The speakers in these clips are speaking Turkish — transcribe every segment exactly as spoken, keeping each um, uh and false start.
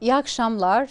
İyi akşamlar.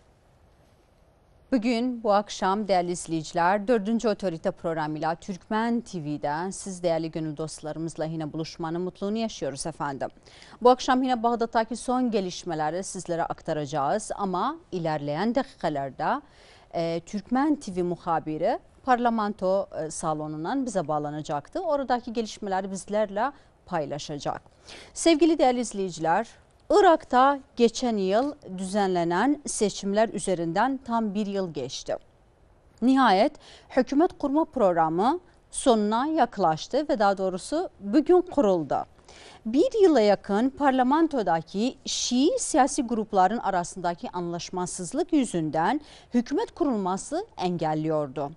Bugün bu akşam değerli izleyiciler dördüncü Otorite programıyla Türkmen T V'den siz değerli gönül dostlarımızla yine buluşmanın mutluluğunu yaşıyoruz efendim. Bu akşam yine Bağdat'taki son gelişmeleri sizlere aktaracağız ama ilerleyen dakikalarda e, Türkmen T V muhabiri parlamento e, salonundan bize bağlanacaktı. Oradaki gelişmeleri bizlerle paylaşacak. Sevgili değerli izleyiciler, Irak'ta geçen yıl düzenlenen seçimler üzerinden tam bir yıl geçti. Nihayet hükümet kurma programı sonuna yaklaştı ve daha doğrusu bugün kuruldu. Bir yıla yakın parlamentodaki Şii siyasi grupların arasındaki anlaşmazlık yüzünden hükümet kurulması engelliyordu.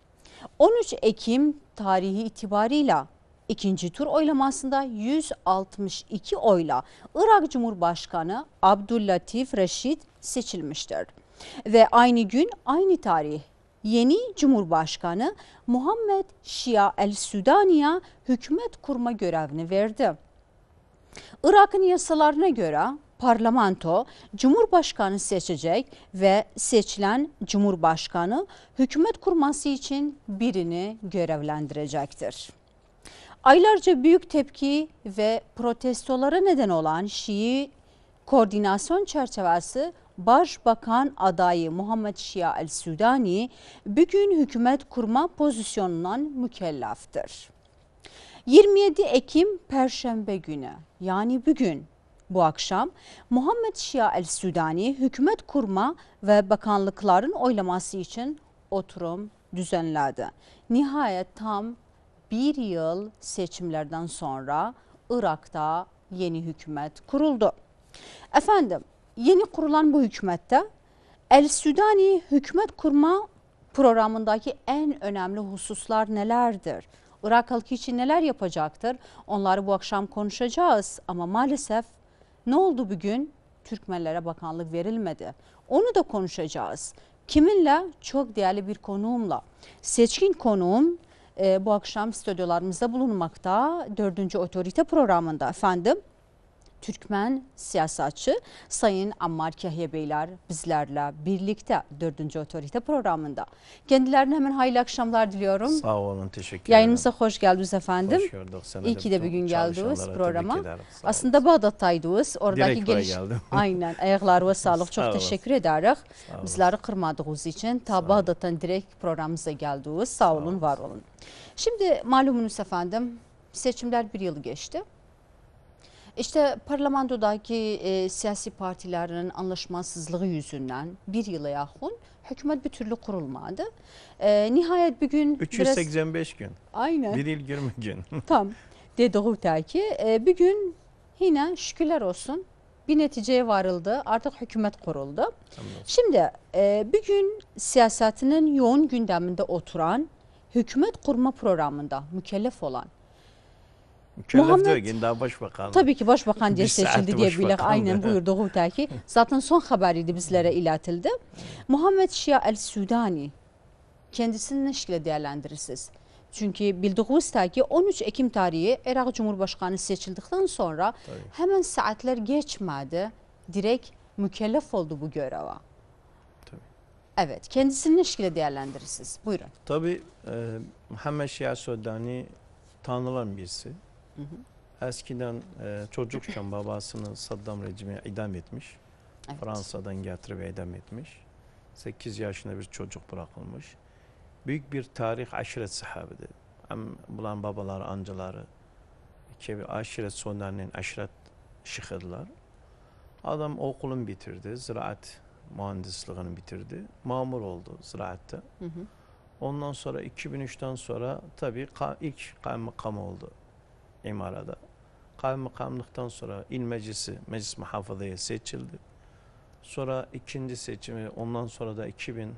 on üç Ekim tarihi itibarıyla İkinci tur oylamasında yüz altmış iki oyla Irak Cumhurbaşkanı Abdüllatif Reşid seçilmiştir. Ve aynı gün aynı tarih yeni Cumhurbaşkanı Muhammed Şia el-Südani'ye hükümet kurma görevini verdi. Irak'ın yasalarına göre parlamento Cumhurbaşkanı seçecek ve seçilen Cumhurbaşkanı hükümet kurması için birini görevlendirecektir. Aylarca büyük tepki ve protestolara neden olan Şii koordinasyon çerçevesi Başbakan adayı Muhammed Şia el-Südani bugün hükümet kurma pozisyonundan mükelleftir. yirmi yedi Ekim Perşembe günü yani bugün bu akşam Muhammed Şia el-Südani hükümet kurma ve bakanlıkların oylaması için oturum düzenledi. Nihayet tam bir yıl seçimlerden sonra Irak'ta yeni hükümet kuruldu. Efendim, yeni kurulan bu hükümette El-Südani hükümet kurma programındaki en önemli hususlar nelerdir? Irak halkı için neler yapacaktır? Onları bu akşam konuşacağız ama maalesef ne oldu bugün? Türkmenlere bakanlık verilmedi. Onu da konuşacağız. Kiminle? Çok değerli bir konuğumla. Seçkin konuğum e, bu akşam stüdyolarımızda bulunmakta. Dördüncü Otorite programında efendim. Türkmen siyasetçi Sayın Ammar Kahya Beyler bizlerle birlikte dördüncü Otorite programında. Kendilerine hemen hayırlı akşamlar diliyorum. Sağ olun, teşekkür ederim. Yayınımıza hoş geldiniz efendim. Hoş gördük. İyi ki de bir gün geldiniz programa. Aslında olun. Bağdat'taydınız. Oradaki Direkt geliş... geldim. Aynen. Ayaklarına sağlık. Çok Sağ teşekkür ederiz. Sağ Bizleri kırmadığınız için ta Bağdat'tan direkt programımıza geldiniz. Sağ, Sağ olun, olun, var olun. Şimdi malumunuz efendim seçimler bir yıl geçti. İşte parlamentodaki e, siyasi partilerin anlaşmazlığı yüzünden bir yıla yakın hükümet bir türlü kurulmadı. E, nihayet bugün... üç yüz seksen beş biraz, gün. Aynen. Bir yıl yirmi gün. Tam. Dediği ki e, bugün yine şükürler olsun bir neticeye varıldı. Artık hükümet kuruldu. Tamam. Şimdi e, bugün siyasetinin yoğun gündeminde oturan hükümet kurma programında mükellef olan Mükellef Muhammed, diyor ki daha başbakan. Tabii ki başbakan diye seçildi diye bilir. Aynen buyurduğu ki zaten son haberiydi bizlere iletildi. Muhammed Şia el-Südani kendisini ne şekilde değerlendirirsiniz? Çünkü bildiğiniz ki on üç Ekim tarihi Irak Cumhurbaşkanı seçildikten sonra tabii, hemen saatler geçmedi. Direkt mükellef oldu bu göreve. Tabii. Evet, kendisini ne şekilde değerlendirirsiniz? Buyurun. Tabii e, Muhammed Şia el-Südani tanınan birisi. Hı hı. Eskiden e, çocukken babasını Saddam rejimi idam etmiş. Evet. Fransa'dan getirip idam etmiş. sekiz yaşında bir çocuk bırakılmış. Büyük bir tarih aşiret sahibidir. Hem bulan babaları, amcaları, iki aşiret sonlarının aşiret şıkırlar. Adam okulunu bitirdi, ziraat mühendisliğini bitirdi. Mamur oldu ziraatte. Hı hı. Ondan sonra iki bin üçten sonra tabii ilk kaymakam oldu İmara'da. Kaymakamlıktan sonra il meclisi, meclis muhafazaya seçildi. Sonra ikinci seçimi, ondan sonra da iki bin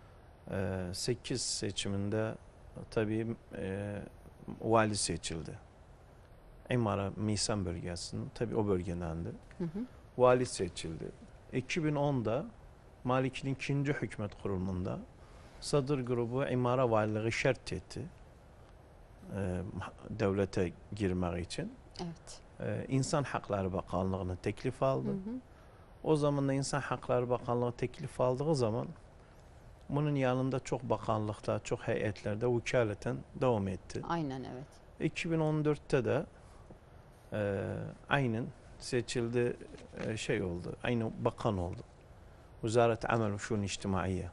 sekiz seçiminde tabii e, vali seçildi. İmara Misan bölgesinin, tabii o bölgedendi. Hı hı. Vali seçildi. iki bin onda Malik'in ikinci hükümet kurulunda Sadır grubu İmara valiliği şart etti. E, devlete girmek için. Evet. E, İnsan Hakları Bakanlığı'nı teklif aldı. Hı hı. O zaman da İnsan Hakları Bakanlığı teklif aldığı zaman bunun yanında çok bakanlıkta, çok heyetlerde vekaleten devam etti. Aynen evet. iki bin on dörtte de e, aynen seçildi, e, şey oldu, aynı bakan oldu. Vezaret Amel ve Şuun İçtimaiye.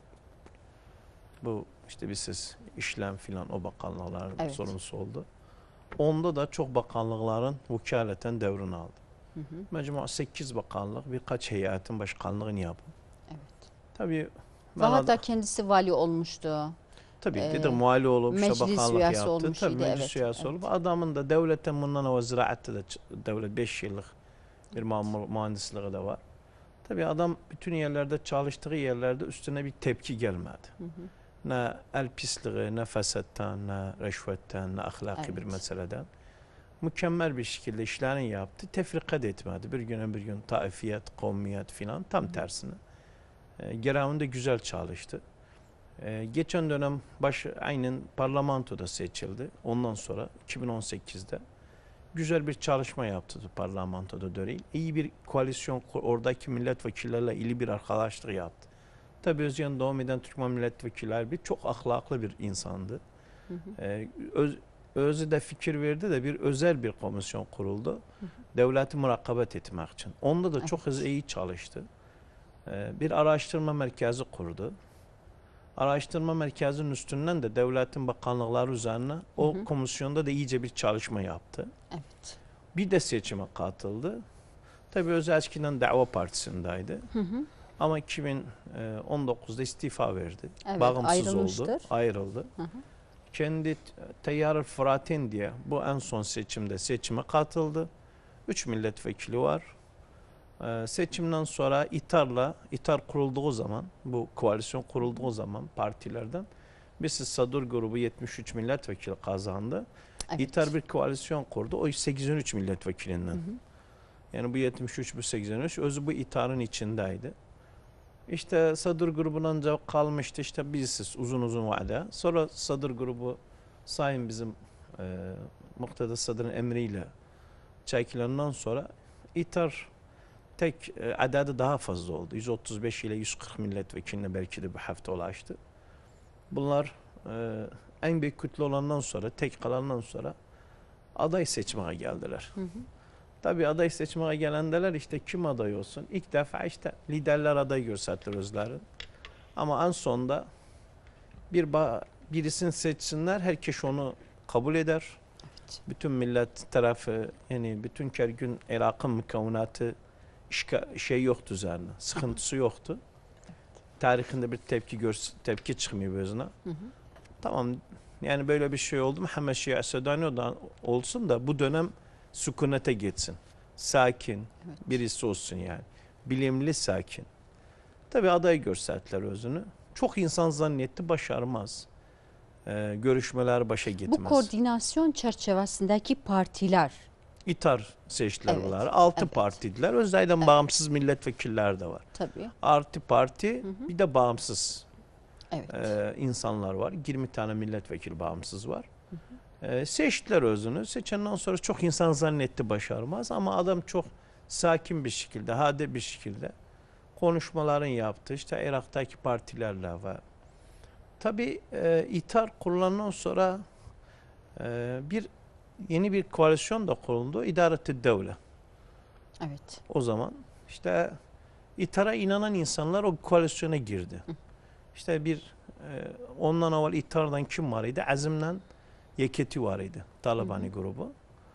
Bu işte bir siz işlem filan o bakanlıkların Evet. sorumlusu oldu. Onda da çok bakanlıkların vekaleten devrini aldı. Hı hı. Mecmua sekiz bakanlık, birkaç heyetin başkanlığını yapın. Evet. Tabii Ve ben hatta ad- kendisi vali olmuştu. tabii Ee, dedi muali olup işte meclis bakanlık üyesi yaptı. olmuş Tabii idi, meclis evet, üyesi evet. olup adamın da devletten bundan o ziraatte de ç- devlet beş yıllık bir mamur mühendisliği de var. Tabii adam bütün yerlerde çalıştığı yerlerde üstüne bir tepki gelmedi. Hı hı. Ne el pisliği, ne fesattan, ne reşvetten, ne ahlaki bir Evet. meseleden. Mükemmel bir şekilde işlerini yaptı. Tefrika da etmedi. Bir gün bir gün taifiyet, kavmiyet filan tam Hı hı. tersine. E, Geravında güzel çalıştı. E, geçen dönem baş, aynen parlamentoda seçildi. Ondan sonra iki bin on sekizde güzel bir çalışma yaptı parlamentoda Dörey. İyi bir koalisyon, oradaki milletvekillerle iyi bir arkadaşlık yaptı. Tabii Özcan devam eden Türkmen milletvekiller bir çok ahlaklı bir insandı. Hı hı. Ee, öz, özü de fikir verdi de bir özel bir komisyon kuruldu. Hı hı. Devleti murakabet etmek için. Onda da çok Evet. hızlı iyi çalıştı. Ee, bir araştırma merkezi kurdu. Araştırma merkezinin üstünden de devletin bakanlıkları üzerine o Hı hı. komisyonda da iyice bir çalışma yaptı. Evet. Bir de seçime katıldı. Tabii Özel eskiden Dava Partisi'ndeydi. Hı hı. Ama iki bin on dokuzda istifa verdi. Evet, Bağımsız oldu, ayrılmıştır. ayrıldı. Hı hı. Kendi Teyyar-ı Fıratin diye bu en son seçimde seçime katıldı. Üç milletvekili var. Ee, seçimden sonra İTAR'la, İTAR kurulduğu zaman, bu koalisyon kurulduğu zaman partilerden birisi Sadur grubu yetmiş üç milletvekili kazandı. Evet. İTAR bir koalisyon kurdu. O seksen üç milletvekilinden. Hı hı. Yani bu yetmiş üç, bu seksen üç. Özü bu İTAR'ın içindeydi. İşte Sadır grubundan cevap kalmıştı işte birisiz uzun uzun vade. Sonra Sadır grubu sayın bizim e, Muqtada Sadır'ın emriyle çekilenden sonra İTAR tek e, adedi daha fazla oldu. yüz otuz beş ile yüz kırk milletvekiline belki de bu hafta ulaştı. Bunlar e, en büyük kütle olandan sonra, tek kalandan sonra aday seçmeye geldiler. Hı hı. Tabii aday seçmeye gelendeler işte kim aday olsun? İlk defa işte liderler aday gösterdiler özleri. Ama en sonda bir birisini seçsinler, herkes onu kabul eder. Evet. Bütün millet tarafı yani bütün Kergün Irak'ın mükavvenatı şey yoktu üzerine. Sıkıntısı yoktu. Tarihinde bir tepki gör, tepki çıkmıyor gözüne. Hı hı. Tamam yani böyle bir şey oldu mu hemen Şia Södani olsun da bu dönem sükunete geçsin. Sakin Evet. birisi olsun yani. Bilimli sakin. Tabii aday gösterdiler özünü. Çok insan zannetti başarmaz. Ee, görüşmeler başa gitmez. Bu koordinasyon çerçevesindeki partiler. İTAR seçtiler Evet, bunlar. Altı evet. partiydiler. Özellikle Evet. bağımsız milletvekiller de var. Tabii. Artı parti Hı hı. bir de bağımsız Evet. e, insanlar var. yirmi tane milletvekili bağımsız var. Hı hı. E, seçtiler özünü. Seçenden sonra çok insan zannetti başarmaz ama adam çok sakin bir şekilde, hade bir şekilde konuşmaların yaptı. İşte Irak'taki partilerle var. Tabii e, İTAR kurulandan sonra e, bir yeni bir koalisyon da kuruldu. İdaret-i Devlet. Evet. O zaman işte İTAR'a inanan insanlar o koalisyona girdi. Hı. İşte bir e, ondan evvel İTAR'dan kim var idi? Azim'den Yeketi var idi. Talabani Hı hı. grubu.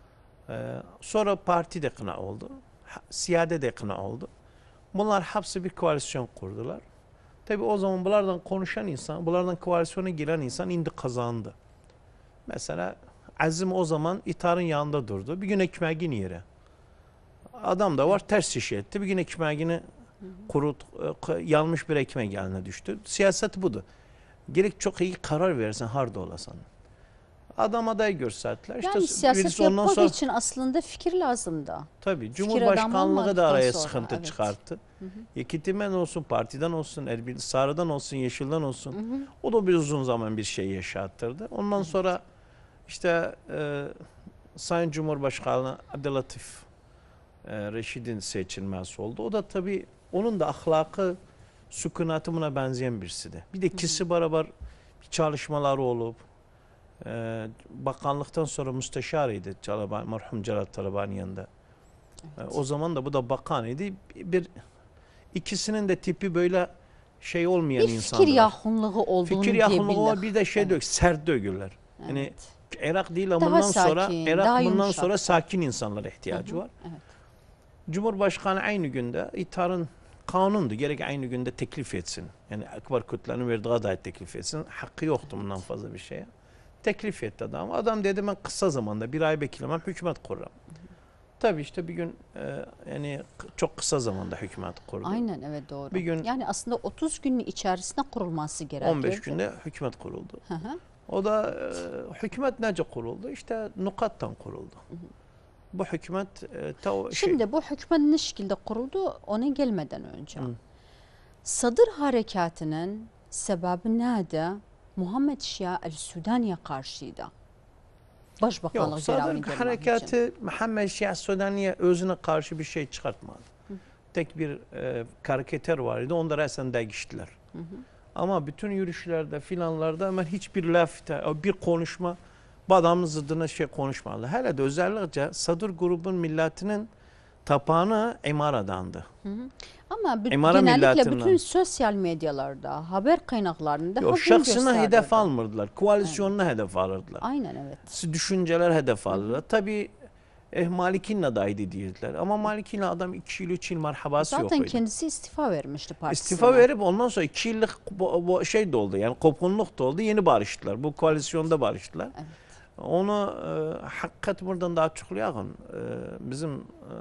E, sonra parti de ikna oldu. Siyade de ikna oldu. Bunlar hepsi bir koalisyon kurdular. Tabi o zaman bunlardan konuşan insan, bunlardan koalisyona giren insan indi kazandı. Mesela Azim o zaman İTAR'ın yanında durdu. Bir gün ekmeğini yere. Adam da var ters iş etti. Bir gün ekmeğini kurut, yanmış bir ekmek eline düştü. Siyaset budur. Gerek çok iyi karar verirsen harda olasan. Adam aday gösterdiler. İşte Yani siyaset birisi ondan yapmak sonra için aslında fikir lazım da. tabii Fikir Cumhurbaşkanlığı da adamı araya olmadıktan sıkıntı sonra, evet. çıkarttı. Hı hı. Yekitimen olsun, partiden olsun, Erbil Sarı'dan olsun, Yeşil'den olsun. Hı hı. O da bir uzun zaman bir şey yaşattırdı. Ondan Evet. sonra işte e, Sayın Cumhurbaşkanı Abdülatif e, Reşid'in seçilmesi oldu. O da tabii onun da ahlakı, sükunatı buna benzeyen birisidir. Bir de ikisi beraber çalışmaları olup, e, bakanlıktan sonra müsteşarıydı Talabani, merhum Celal Talabani yanında. Evet. E, o zaman da bu da bakan idi. Bir, ikisinin de tipi böyle şey olmayan bir insanlar. Fikir yakınlığı olduğunu Fikir yakınlığı var, bir de şey evet. dök, sert dögürler. Evet. Yani Irak değil ama daha bundan sakin, sonra Irak bundan yumuşak. sonra sakin insanlara ihtiyacı Hı -hı. var. Evet. Cumhurbaşkanı aynı günde İTİHAD'ın kanundu. Gerek aynı günde teklif etsin. Yani akbar kütlenin verdiği adayet teklif etsin. Hakkı yoktu bundan fazla bir şeye. Teklif etti adam. Adam dedi ben kısa zamanda bir ay beklemem hükümet kururum. Tabii işte bir gün e, yani çok kısa zamanda hükümet kurdu. Aynen evet doğru. Bir gün yani aslında otuz günün içerisinde kurulması gerekiyor. on beş günde hükümet kuruldu. Hı hı. O da e, hükümet nece kuruldu? İşte nukattan kuruldu. Hı hı. Bu hükümet e, ta o Şimdi şey... bu hükümet ne şekilde kuruldu ona gelmeden önce. Hı. Sadır harekatının sebebi neydi? Muhammed Şia el-Sudani'ye karşıydı. Başbakanlık Yok, Sadır harekatı Muhammed Şia Sudani'ye özüne karşı bir şey çıkartmadı. Hı. Tek bir e, karikatür vardı. Onda resen değiştiler. Hı hı. Ama bütün yürüyüşlerde filanlarda hemen hiçbir laf, bir konuşma bu adamın zıddına şey konuşmalı. Hele de özellikle Sadır grubun milletinin tapağını İmara'dandı. Hı hı. Ama genellikle bütün sosyal medyalarda, haber kaynaklarında Yok, şahsına hedef almırdılar. Koalisyonuna evet. hedef alırdılar. Aynen evet. Düşünceler hedef alırlar. Tabii eh, Maliki'nin adaydı diyediler. Ama Maliki'nin adam iki yıl, üç yıl marhabası yok. Zaten kendisi istifa vermişti partisine. İstifa verip ondan sonra iki yıllık bu, bu şey de oldu. Yani kopunluk da oldu. Yeni barıştılar. Bu koalisyonda barıştılar. Evet. Onu e, hakikat buradan da açıklayalım. E, bizim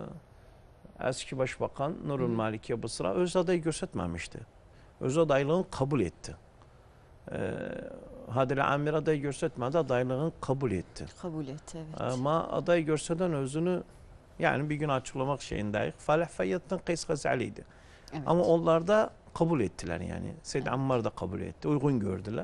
e, eski başbakan Nurul Maliki bu sıra öz adayı göstermemişti. Öz adaylığını kabul etti. E, Hadire Amir adayı göstermedi, adaylığını kabul etti. Kabul etti evet. Ama aday gösteren özünü yani bir gün açıklamak şeyindeyiz. Falih Feyyat'tan Kays Gazali'ydi. Evet. Ama onlar da kabul ettiler yani. Seyyid evet. Ammar da kabul etti. Uygun gördüler.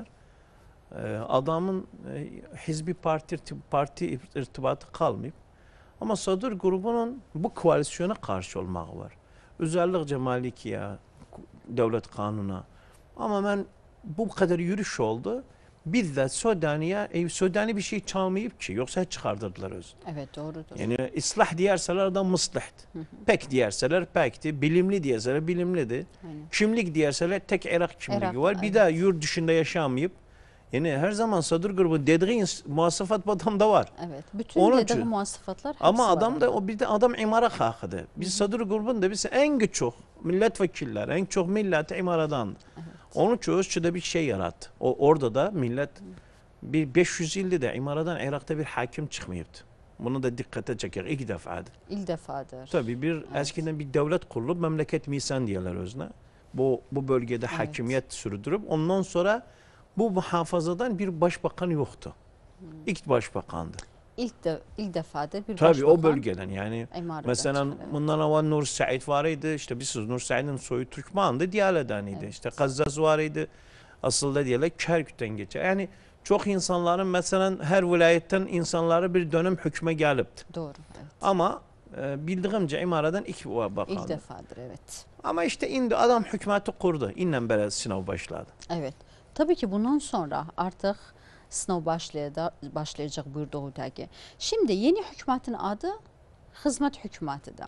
Adamın hizbi parti parti irtibatı kalmayıp ama Sadır grubunun bu koalisyona karşı olmağı var. Özellikle Malikiye, devlet kanuna. Ama ben bu kadar yürüyüş oldu. Bir de Sudani'ye, ev Sudani bir şey çalmayıp ki yoksa çıkardırdılar özünü. Evet doğrudur. Yani ıslah diyerseler de mıslaht. Pek diyerseler pekti. Bilimli diyerseler bilimliydi. Aynen. Kimlik diyerseler tek Irak kimliği Irak, var. Bir evet. de yurt dışında yaşamayıp yani her zaman Sadır grubu dediği muasafat bu adamda var. Evet. Bütün Onun dediği için, muasafatlar hepsi ama adam var da o bir de adam imara kalkıdı. Biz Sadır grubunda biz en çok milletvekiller, en çok millet imaradan. Evet. Onun için ölçüde bir şey yarattı. O orada da millet bir beş yüz yılda da imaradan Irak'ta bir hakim çıkmayıptı. Bunu da dikkate çeker. İlk defadır. İlk defadır. Tabii bir evet. eskiden bir devlet kurulup memleket misan diyorlar özüne. Bu bu bölgede evet. hakimiyet sürdürüp ondan sonra bu muhafazadan bir başbakan yoktu. Hmm. İlk başbakandı. İlk de ilk defadır bir Tabii başbakan. o bölgeden yani. Mesela evet. bundan evvel Nur Said vardı. İşte biz Nur Said'in soyu Türkmen'di, Diyale'deniydi. Evet. İşte Kazzaz vardı. Asıl da diyorlar Kerkük'ten geçer. Yani çok insanların mesela her vilayetten insanları bir dönem hükme gelipti. Doğru. Evet. Ama e, bildiğimce imaradan ilk bakandı. İlk defadır evet. Ama işte indi adam hükümeti kurdu. İnnen beri sınav başladı. Evet. Tabii ki bundan sonra artık sınav başlayacak buyurduğundaki. Şimdi yeni hükümetin adı hizmet hükümetidir.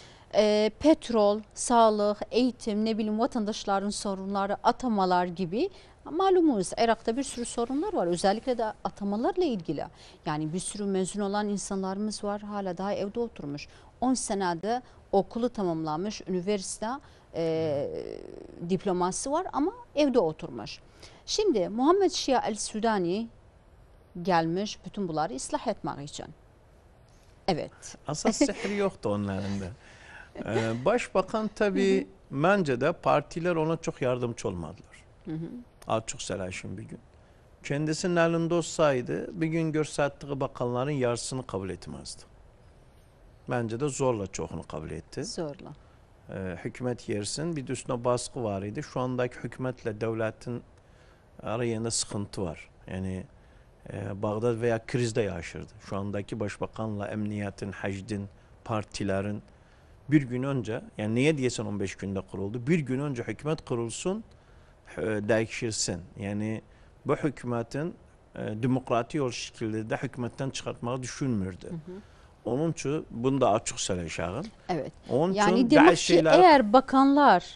E, petrol, sağlık, eğitim, ne bileyim vatandaşların sorunları, atamalar gibi malumunuz Irak'ta bir sürü sorunlar var. Özellikle de atamalarla ilgili. Yani bir sürü mezun olan insanlarımız var. Hala daha evde oturmuş. on senede okulu tamamlamış, üniversite e, diploması var ama evde oturmuş. Şimdi Muhammed Şia el-Sudani gelmiş bütün bunları ıslah etmek için. Evet. Asas sihri yoktu onların da. Ee, başbakan tabii bence de partiler ona çok yardımcı olmadılar. Hı hı. Açık söyleyeyim bir gün. Kendisinin elinde olsaydı bir gün görsettiği bakanların yarısını kabul etmezdi. Bence de zorla çoğunu kabul etti. Zorla. Ee, hükümet yersin bir de üstüne baskı var idi. Şu andaki hükümetle devletin arayında sıkıntı var. Yani e, Bağdat veya krizde yaşırdı. Şu andaki başbakanla emniyetin, hacdin, partilerin bir gün önce, yani niye diyesen on beş günde kuruldu? Bir gün önce hükümet kurulsun, e, değişirsin. Yani bu hükümetin e, demokratik yol şekilde de hükümetten çıkartmayı düşünmürdü. Hı hı. Onun için bunu da açık söyleyeceğim. Evet. Onun yani demek ki şeyler... eğer bakanlar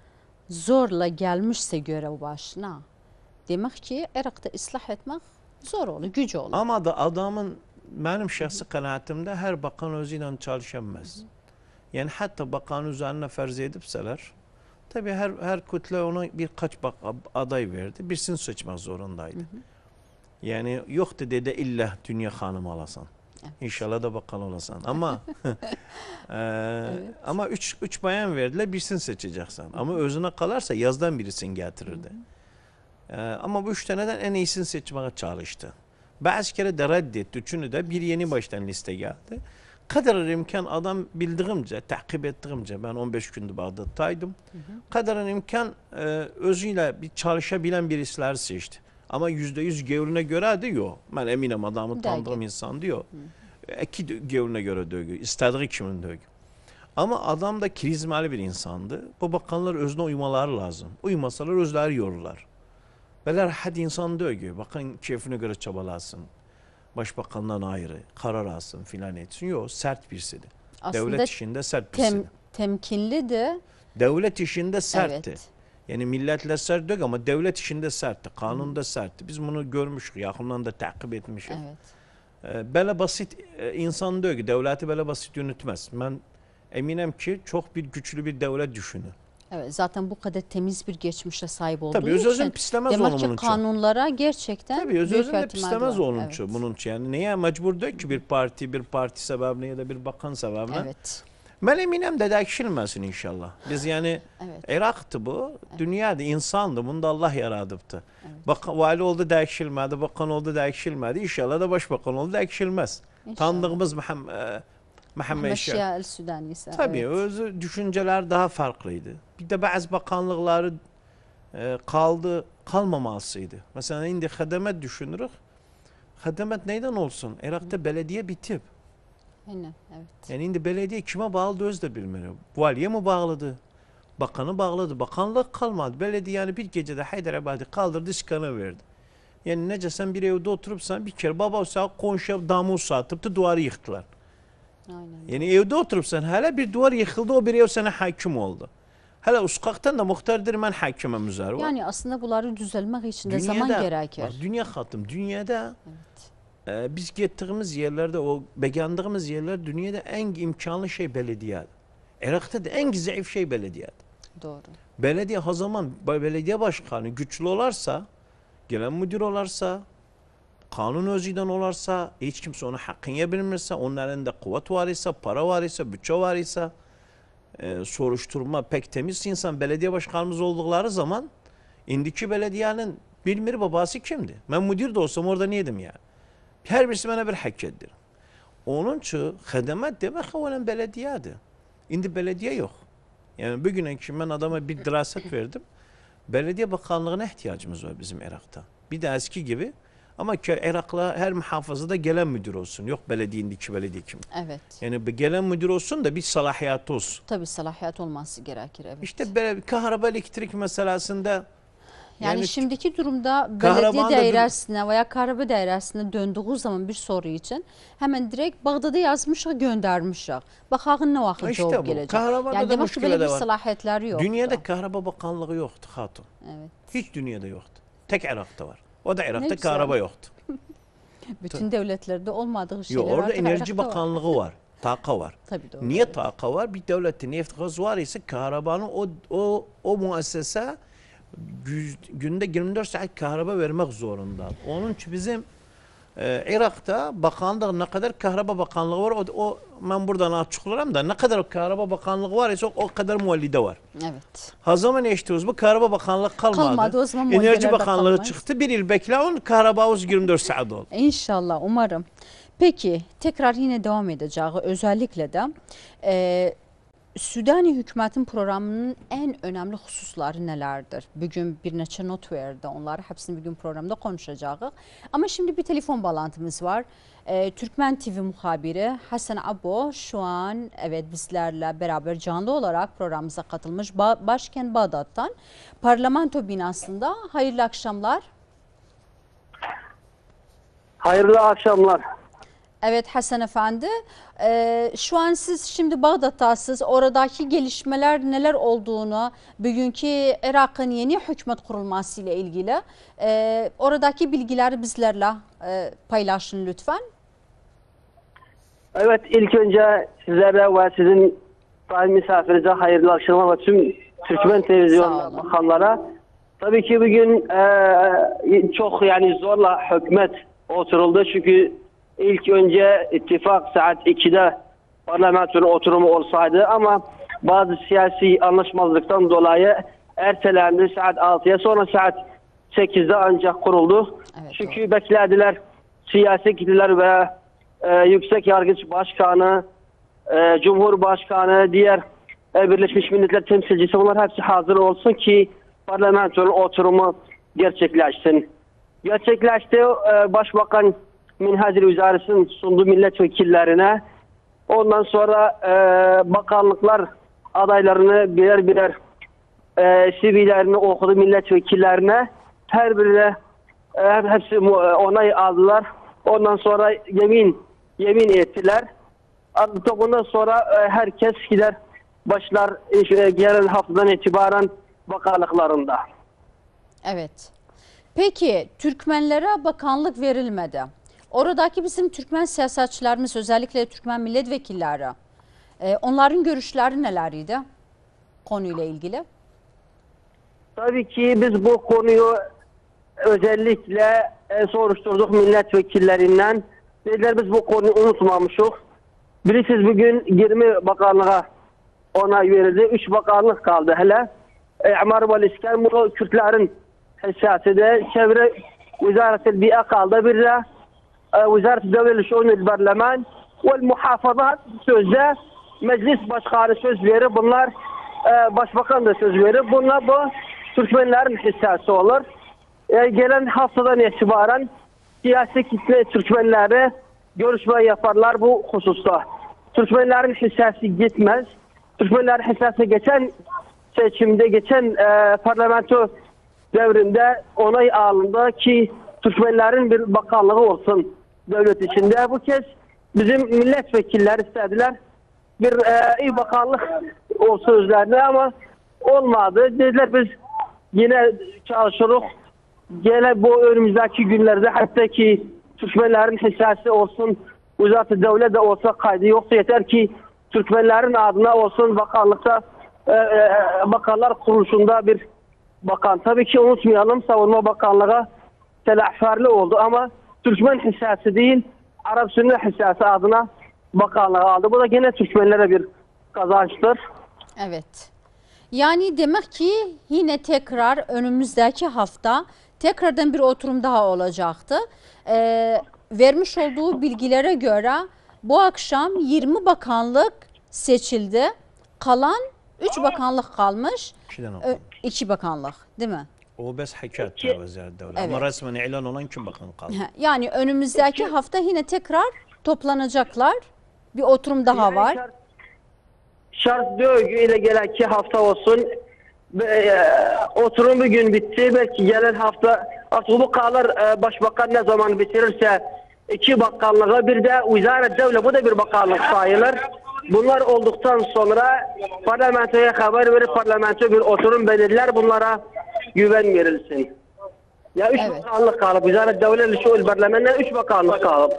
zorla gelmişse görev başına, demek ki Irak'ta ıslah etmek zor olur, gücü olur. Ama da adamın, benim şahsi kanaatimde her bakan özüyle çalışamaz. Hı hı. Yani hatta bakan üzerine farz edipseler, tabii her her kütle ona birkaç bak aday verdi. Birisini seçmek zorundaydı. Hı hı. Yani yoktu dedi illa dünya hanım alasan. Evet. İnşallah da bakan olasan. Ama e, evet. ama üç üç bayan verdiler, birisini seçeceksin. Hı hı. Ama özüne kalarsa yazdan birisini getirirdi. Hı hı. E, ama bu üç taneden en iyisini seçmeye çalıştı. Bazı kere de reddetti. Üçünü de bir yeni baştan liste geldi. Kadar imkan adam bildiğimce, takip ettiğimce, ben on beş gündür Bağdat'taydım. Hı hı. Kadar imkan e, özüyle bir çalışabilen birisiler seçti. Ama yüzde yüz gevuruna göre de yok. Ben eminim adamı tanıdığım insan diyor. İki gevuruna göre dövüyor. İstediği kimin dövüyor. Ama adam da karizmalı bir insandı. Bu bakanlar özüne uymaları lazım. Uymasalar özleri yorurlar. Böyle rahat insan dövüyor. Bakın keyfine göre çabalasın. Başbakandan ayrı karar alsın filan etsin. Yok, sert birisidir. Aslında devlet işinde sert birisidir. Tem, temkinli de. Devlet işinde sertti. Evet. Yani milletle sert değil ama devlet işinde sertti. Kanunda Hı. sertti. Biz bunu görmüşük. Yakından da takip etmişiz. Evet. Ee, böyle basit e, insan diyor ki devleti böyle basit yönetmez. Ben eminim ki çok bir güçlü bir devlet düşünür. Evet, zaten bu kadar temiz bir geçmişe sahip olduğu Tabii, için. Tabii öz özün pislemez onun demek ki kanunlara gerçekten Tabii öz özün de pislemez onun evet. için. Bunun için yani neye mecbur değil ki bir parti bir parti sebebiyle ya da bir bakan sebebiyle. Evet. Ben eminim de değişilmesin inşallah. Biz yani evet. Irak'tı bu. Evet. Dünyada insandı. Bunu da Allah yaratıptı. Evet. Bak, vali oldu değişilmedi. Bakan oldu değişilmedi. İnşallah da başbakan oldu değişilmez. İnşallah. Tanıdığımız Muhammed Muhammed Şia el-Südani ise. Tabii evet. Özü düşünceler daha farklıydı. Bir de bazı bakanlıkları e, kaldı kalmamalısıydı. Mesela şimdi hademet düşünürük. Hademet neyden olsun? Irak'ta Hı. belediye bitip. Aynen, evet. Yani şimdi belediye kime bağlı öz de bilmiyorum. Valiye mi bağladı? Bakanı bağladı. Bakanlık kalmadı. Belediye yani bir gecede Haydarabad'ı kaldırdı, çıkanı verdi. Yani nece sen bir evde oturupsan bir kere baba olsa konşa damı satıp da duvarı yıktılar. Aynen. Yani evde oturupsan hala bir duvar yıkıldı, o bir ev sana hakim oldu. Hala uskaktan da muhtardır ben hakime müzar var. Yani aslında bunları düzelmek için de zaman gerekir. Bak, dünya hatım. Dünyada evet. e, biz gittiğimiz yerlerde, o begandığımız yerler dünyada en imkanlı şey belediye. Irak'ta da en zayıf şey belediye. Doğru. Belediye o zaman belediye başkanı güçlü olarsa, gelen müdür olarsa, kanun özüden olarsa, hiç kimse onu hakkını bilmirse, onun elinde kuvvet var ise, para var ise, bütçe var ise, e, soruşturma pek temiz insan belediye başkanımız oldukları zaman indiki belediyenin bilmir babası kimdi? Ben müdür de olsam orada neydim ya? Her birisi bana bir hak edir. Onun için hizmet demek olan belediyedir. Şimdi belediye yok. Yani bugün için ben adama bir diraset verdim. Belediye bakanlığına ihtiyacımız var bizim Irak'ta. Bir de eski gibi. Ama ki Irak'la her muhafazada gelen müdür olsun. Yok belediyendeki belediye kim? Evet. Yani bir gelen müdür olsun da bir salahiyatı olsun. Tabii salahiyat olması gerekir. Evet. İşte böyle kahrabe elektrik meselesinde yani, yani şimdiki durumda belediye dairesine veya kahrabe dairesine döndüğü zaman bir soru için hemen direkt Bağdat'a yazmışıq, göndermişik. Bakağın ne vakit işte cevap gelecek. Kahrabada yani demek ki böyle bir salahiyetleri yok. Dünyada kahraba bakanlığı yoktu hatun. Evet. Hiç dünyada yoktu. Tek Irak'ta var. O da Irak'ta kahraba yoktu. Bütün devletlerde olmadığı şeyler yok, orada enerji bakanlığı var. var. Taka var. Tabii doğru. Niye evet. Taka var? Bir devletin neft gaz var ise kahrabanın o o o müessese günde yirmi dört saat kahraba vermek zorunda. Onun için bizim e, Irak'ta bakanlık ne kadar kahraba bakanlığı var o, o ben buradan açıklarım da ne kadar kahraba bakanlığı var ise o, o kadar muallide var. Evet. Ha zaman eştiyoruz bu kahraba bakanlığı kalmadı. Kalmadı o zaman enerji bakanlığı kalmaz. Çıktı bir yıl bekle on kahraba yirmi dört saat oldu. İnşallah umarım. Peki tekrar yine devam edeceğiz özellikle de e, Südani hökumətin programının en önemli hususları nelerdir? Bugün bir neçə not verdi onları. Hepsini bugün programda konuşacağız. Ama şimdi bir telefon bağlantımız var. Ee, Türkmen T V muhabiri Hasan Abo şu an evet bizlerle beraber canlı olarak programımıza katılmış. Ba başkent Bağdat'tan parlamento binasında. Hayırlı akşamlar. Hayırlı akşamlar. Evet Hasan Efendi, ee, şu an siz şimdi Bağdat'tasınız. Oradaki gelişmeler neler olduğunu, bugünkü Irak'ın yeni hükümet kurulması ile ilgili e, oradaki bilgileri bizlerle e, paylaşın lütfen. Evet, ilk önce sizlere ve sizin sayın misafirinize hayırlı akşamlar ve tüm Türkmen televizyonuna bakanlara. Tabii ki bugün e, çok yani zorla hükümet oturuldu çünkü İlk önce ittifak saat ikide parlamentonun oturumu olsaydı ama bazı siyasi anlaşmazlıktan dolayı ertelendi saat altıya, sonra saat sekizde ancak kuruldu. Evet, çünkü doğru. Beklediler siyasi kitleler ve e, Yüksek Yargıç Başkanı, e, Cumhurbaşkanı, diğer e, Birleşmiş Milletler temsilcisi, bunlar hepsi hazır olsun ki parlamentonun oturumu gerçekleşsin. Gerçekleşti. E, Başbakan Minhacir Wizarası'nın sunduğu milletvekillerine, ondan sonra e, bakanlıklar adaylarını birer birer e, C V'lerini okudu milletvekillerine. Her birine e, hepsi onay aldılar. Ondan sonra yemin yemin ettiler. Artık ondan sonra e, herkes gider başlar e, gelen haftadan itibaren bakanlıklarında. Evet. Peki Türkmenlere bakanlık verilmedi. Oradaki bizim Türkmen siyasetçilerimiz, özellikle Türkmen milletvekilleri, e, onların görüşleri neleriydi konuyla ilgili? Tabii ki biz bu konuyu özellikle e, soruşturduk milletvekillerinden. Dediler biz bu konuyu unutmamışız. Bilirsiniz bugün yirmi bakanlığa onay verildi. üç bakanlık kaldı hele. İmar ve İskan, bu Kürtlerin hissiyatı, çevre Vizaret-i Bi'a kaldı. Bir de وزارة الدولة لشؤون البرلمان والمحافظات sözde meclis başkanı söz verir. Bunlar e, başbakan da söz verir. Bunlar bu Türkmenlerin hissası olur. E, gelen haftadan itibaren siyasi kitle Türkmenleri görüşme yaparlar bu hususta. Türkmenlerin hissası gitmez. Türkmenlerin hissası geçen seçimde, geçen e, parlamento devrinde onay alındı ki Türkmenlerin bir bakanlığı olsun devlet içinde. Bu kez bizim milletvekiller istediler bir e, iyi bakanlık olsun üzerine ama olmadı. Dediler biz yine çalışırız. Gene bu önümüzdeki günlerde hatta ki Türkmenlerin hissası olsun, Vizareti Devlet de olsa kaydı yoksa yeter ki Türkmenlerin adına olsun bakanlıkta e, e, bakanlar kuruluşunda bir bakan. Tabii ki unutmayalım, Savunma Bakanlığı telafferli oldu ama Türkmen hissası değil, Arap Sünni hissası adına bakanlığı aldı. Bu da gene Türkmenlere bir kazançtır. Evet. Yani demek ki yine tekrar önümüzdeki hafta tekrardan bir oturum daha olacaktı. Ee, vermiş olduğu bilgilere göre bu akşam yirmi bakanlık seçildi. Kalan üç bakanlık kalmış. Ö, iki bakanlık değil mi? O bes hakikat Vezaret Devlet. Evet. Ama resmen ilan olan kim bakanlık kaldı? Yani önümüzdeki hafta yine tekrar toplanacaklar. Bir oturum daha yani var. Şart, şart döngüyle gelen iki hafta olsun. E, oturum bugün bitti. Belki gelen hafta artık bu kalır e, başbakan ne zaman bitirirse iki bakanlığa bir de Vizaret Devlet, bu da bir bakanlık sayılır. Bunlar olduktan sonra parlamentoya haber verir, parlamento bir oturum belirler, bunlara güven verilsin. Ya üç evet. bakanlık kalıp, Vizaret Devlet Şuul Parlamento'ndan üç bakanlık kalıp.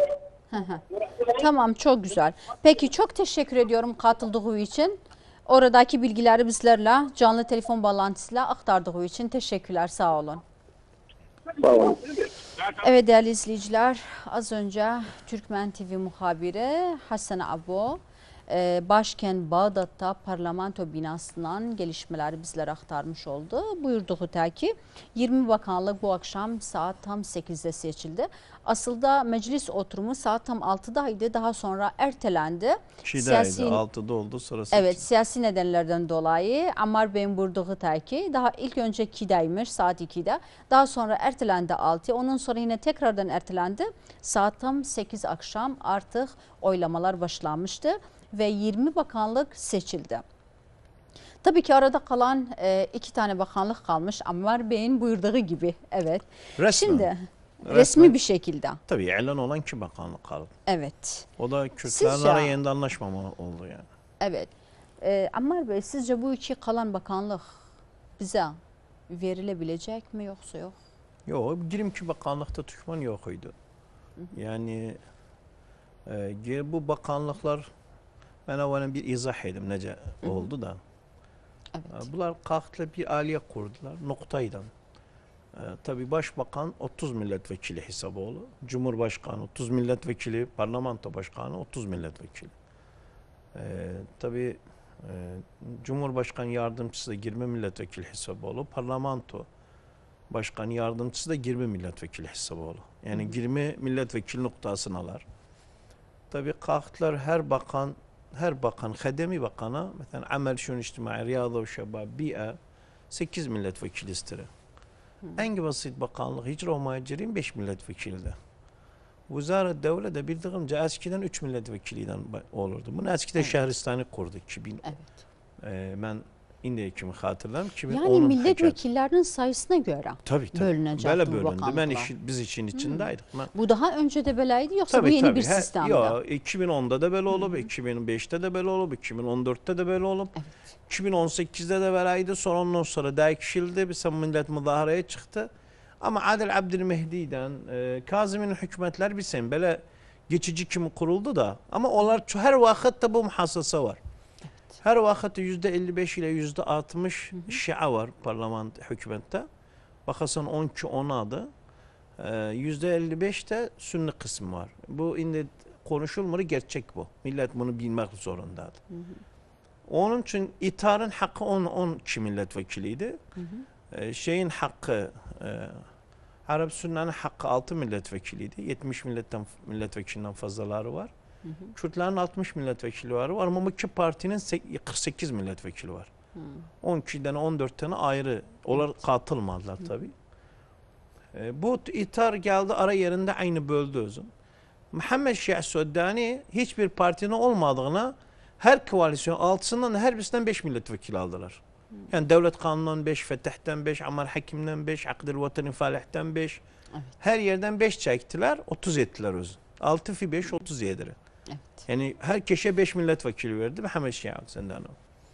Tamam, çok güzel. Peki çok teşekkür ediyorum katıldığı için. Oradaki bilgileri bizlerle canlı telefon bağlantısıyla aktardığı için teşekkürler, sağ olun. Sağ olun. Evet değerli izleyiciler, az önce Türkmen T V muhabiri Hasan Abo e, başkent Bağdat'ta parlamento binasından gelişmeleri bizlere aktarmış oldu. Buyurduğu ta ki yirmi bakanlık bu akşam saat tam sekizde seçildi. Aslında meclis oturumu saat tam altıdaydı. Daha sonra ertelendi. Siyasi... altıda oldu sonra seçildi. Evet, siyasi nedenlerden dolayı Ammar Bey'in buyurduğu ta ki daha ilk önce ikideymiş saat ikide. Daha sonra ertelendi altı. Ondan sonra yine tekrardan ertelendi. Saat tam sekiz akşam artık oylamalar başlanmıştı ve yirmi bakanlık seçildi. Tabii ki arada kalan e, iki tane bakanlık kalmış Ammar Bey'in buyurduğu gibi. Evet. Resmen. Şimdi Resmen, resmi bir şekilde. Tabii ilan olan iki bakanlık kaldı. Evet. O da Kürtlerin Sizce... arasında anlaşmama oldu yani. Evet. E, Ammar Bey sizce bu iki kalan bakanlık bize verilebilecek mi yoksa yok? Yok, yirmi bakanlıkta Türkmen yokuydu. Yani e, bu bakanlıklar ben evvelen bir izah edeyim nece hı hı. oldu da. Evet. Bunlar kalktılar bir aliye kurdular noktaydan. E, tabii başbakan otuz milletvekili hesabı oldu. Cumhurbaşkanı otuz milletvekili, parlamento başkanı otuz milletvekili. E, tabii e, Cumhurbaşkanı yardımcısı da yirmi milletvekili hesabı oldu. Parlamento başkan yardımcısı da yirmi milletvekili hesabı oldu. Yani hı. yirmi milletvekili noktasını alar. Tabii kalktılar her bakan her bakan, Khedemi bakana mesela Amel Şun İçtimai, Riyada ve Şebab, Bi'a sekiz milletvekili istiyor. En basit bakanlık Hicra ve Muhacirin beş milletvekildi. Vizara Devlet de bildiğimce eskiden üç milletvekiliden olurdu. Bunu eskiden evet. Şehristan'ı kurdu iki bin. Evet. Ee, ben indi kimi hatırlarım. Yani milletvekillerinin sayısına göre tabii, tabii. bölünecek böyle bölündü. Ben işi, biz için içindeydik. Hmm. Bu daha önce de böyleydi yoksa tabii, bu yeni tabii. bir sistemdi? Yok, iki bin onda da böyle olup, iki bin beşte de böyle olup, iki bin on dörtte de böyle olup, evet. iki bin on sekizde de böyleydi. Sonra ondan sonra değişildi. Bir millet müzahareye çıktı. Ama Adil Abdülmehdi'den, e, Kazım'ın hükümetler bir sen böyle geçici kimi kuruldu da ama onlar her vakitte bu muhassasa var. Her vakitte yüzde elli beş ile yüzde altmış Şia var parlament hükümette. Bakasan on iki on adı. Yüzde elli beş de Sünni kısmı var. Bu indi konuşulmalı gerçek bu. Millet bunu bilmek zorundadır. Hı hı. Onun için İthar'ın hakkı on on iki milletvekiliydi. Hı hı. Ee, şeyin hakkı e, Arap Sünni'nin hakkı altı milletvekiliydi. yetmiş milletten milletvekilinden fazlaları var. Hı hı. Kürtlerin altmış milletvekili var. Ama bu iki partinin kırk sekiz milletvekili var. Hı. on ikiden on dört tane ayrı. Onlar evet. katılmadılar tabii. E, bu İthar geldi ara yerinde aynı böldü özün. Muhammed Şia Suddani hiçbir partinin olmadığına her koalisyon altısından her birisinden beş milletvekili aldılar. Hı. Yani devlet kanunundan beş, Fetih'ten beş, Ammar Hakim'den beş, Akdil Vatani Falih'ten beş. Evet. Her yerden beş çektiler, otuz ettiler özün. altı fi beş, otuz yedi. Evet. Yani herkese beş milletvekili verdi Muhammed Şia Suddani.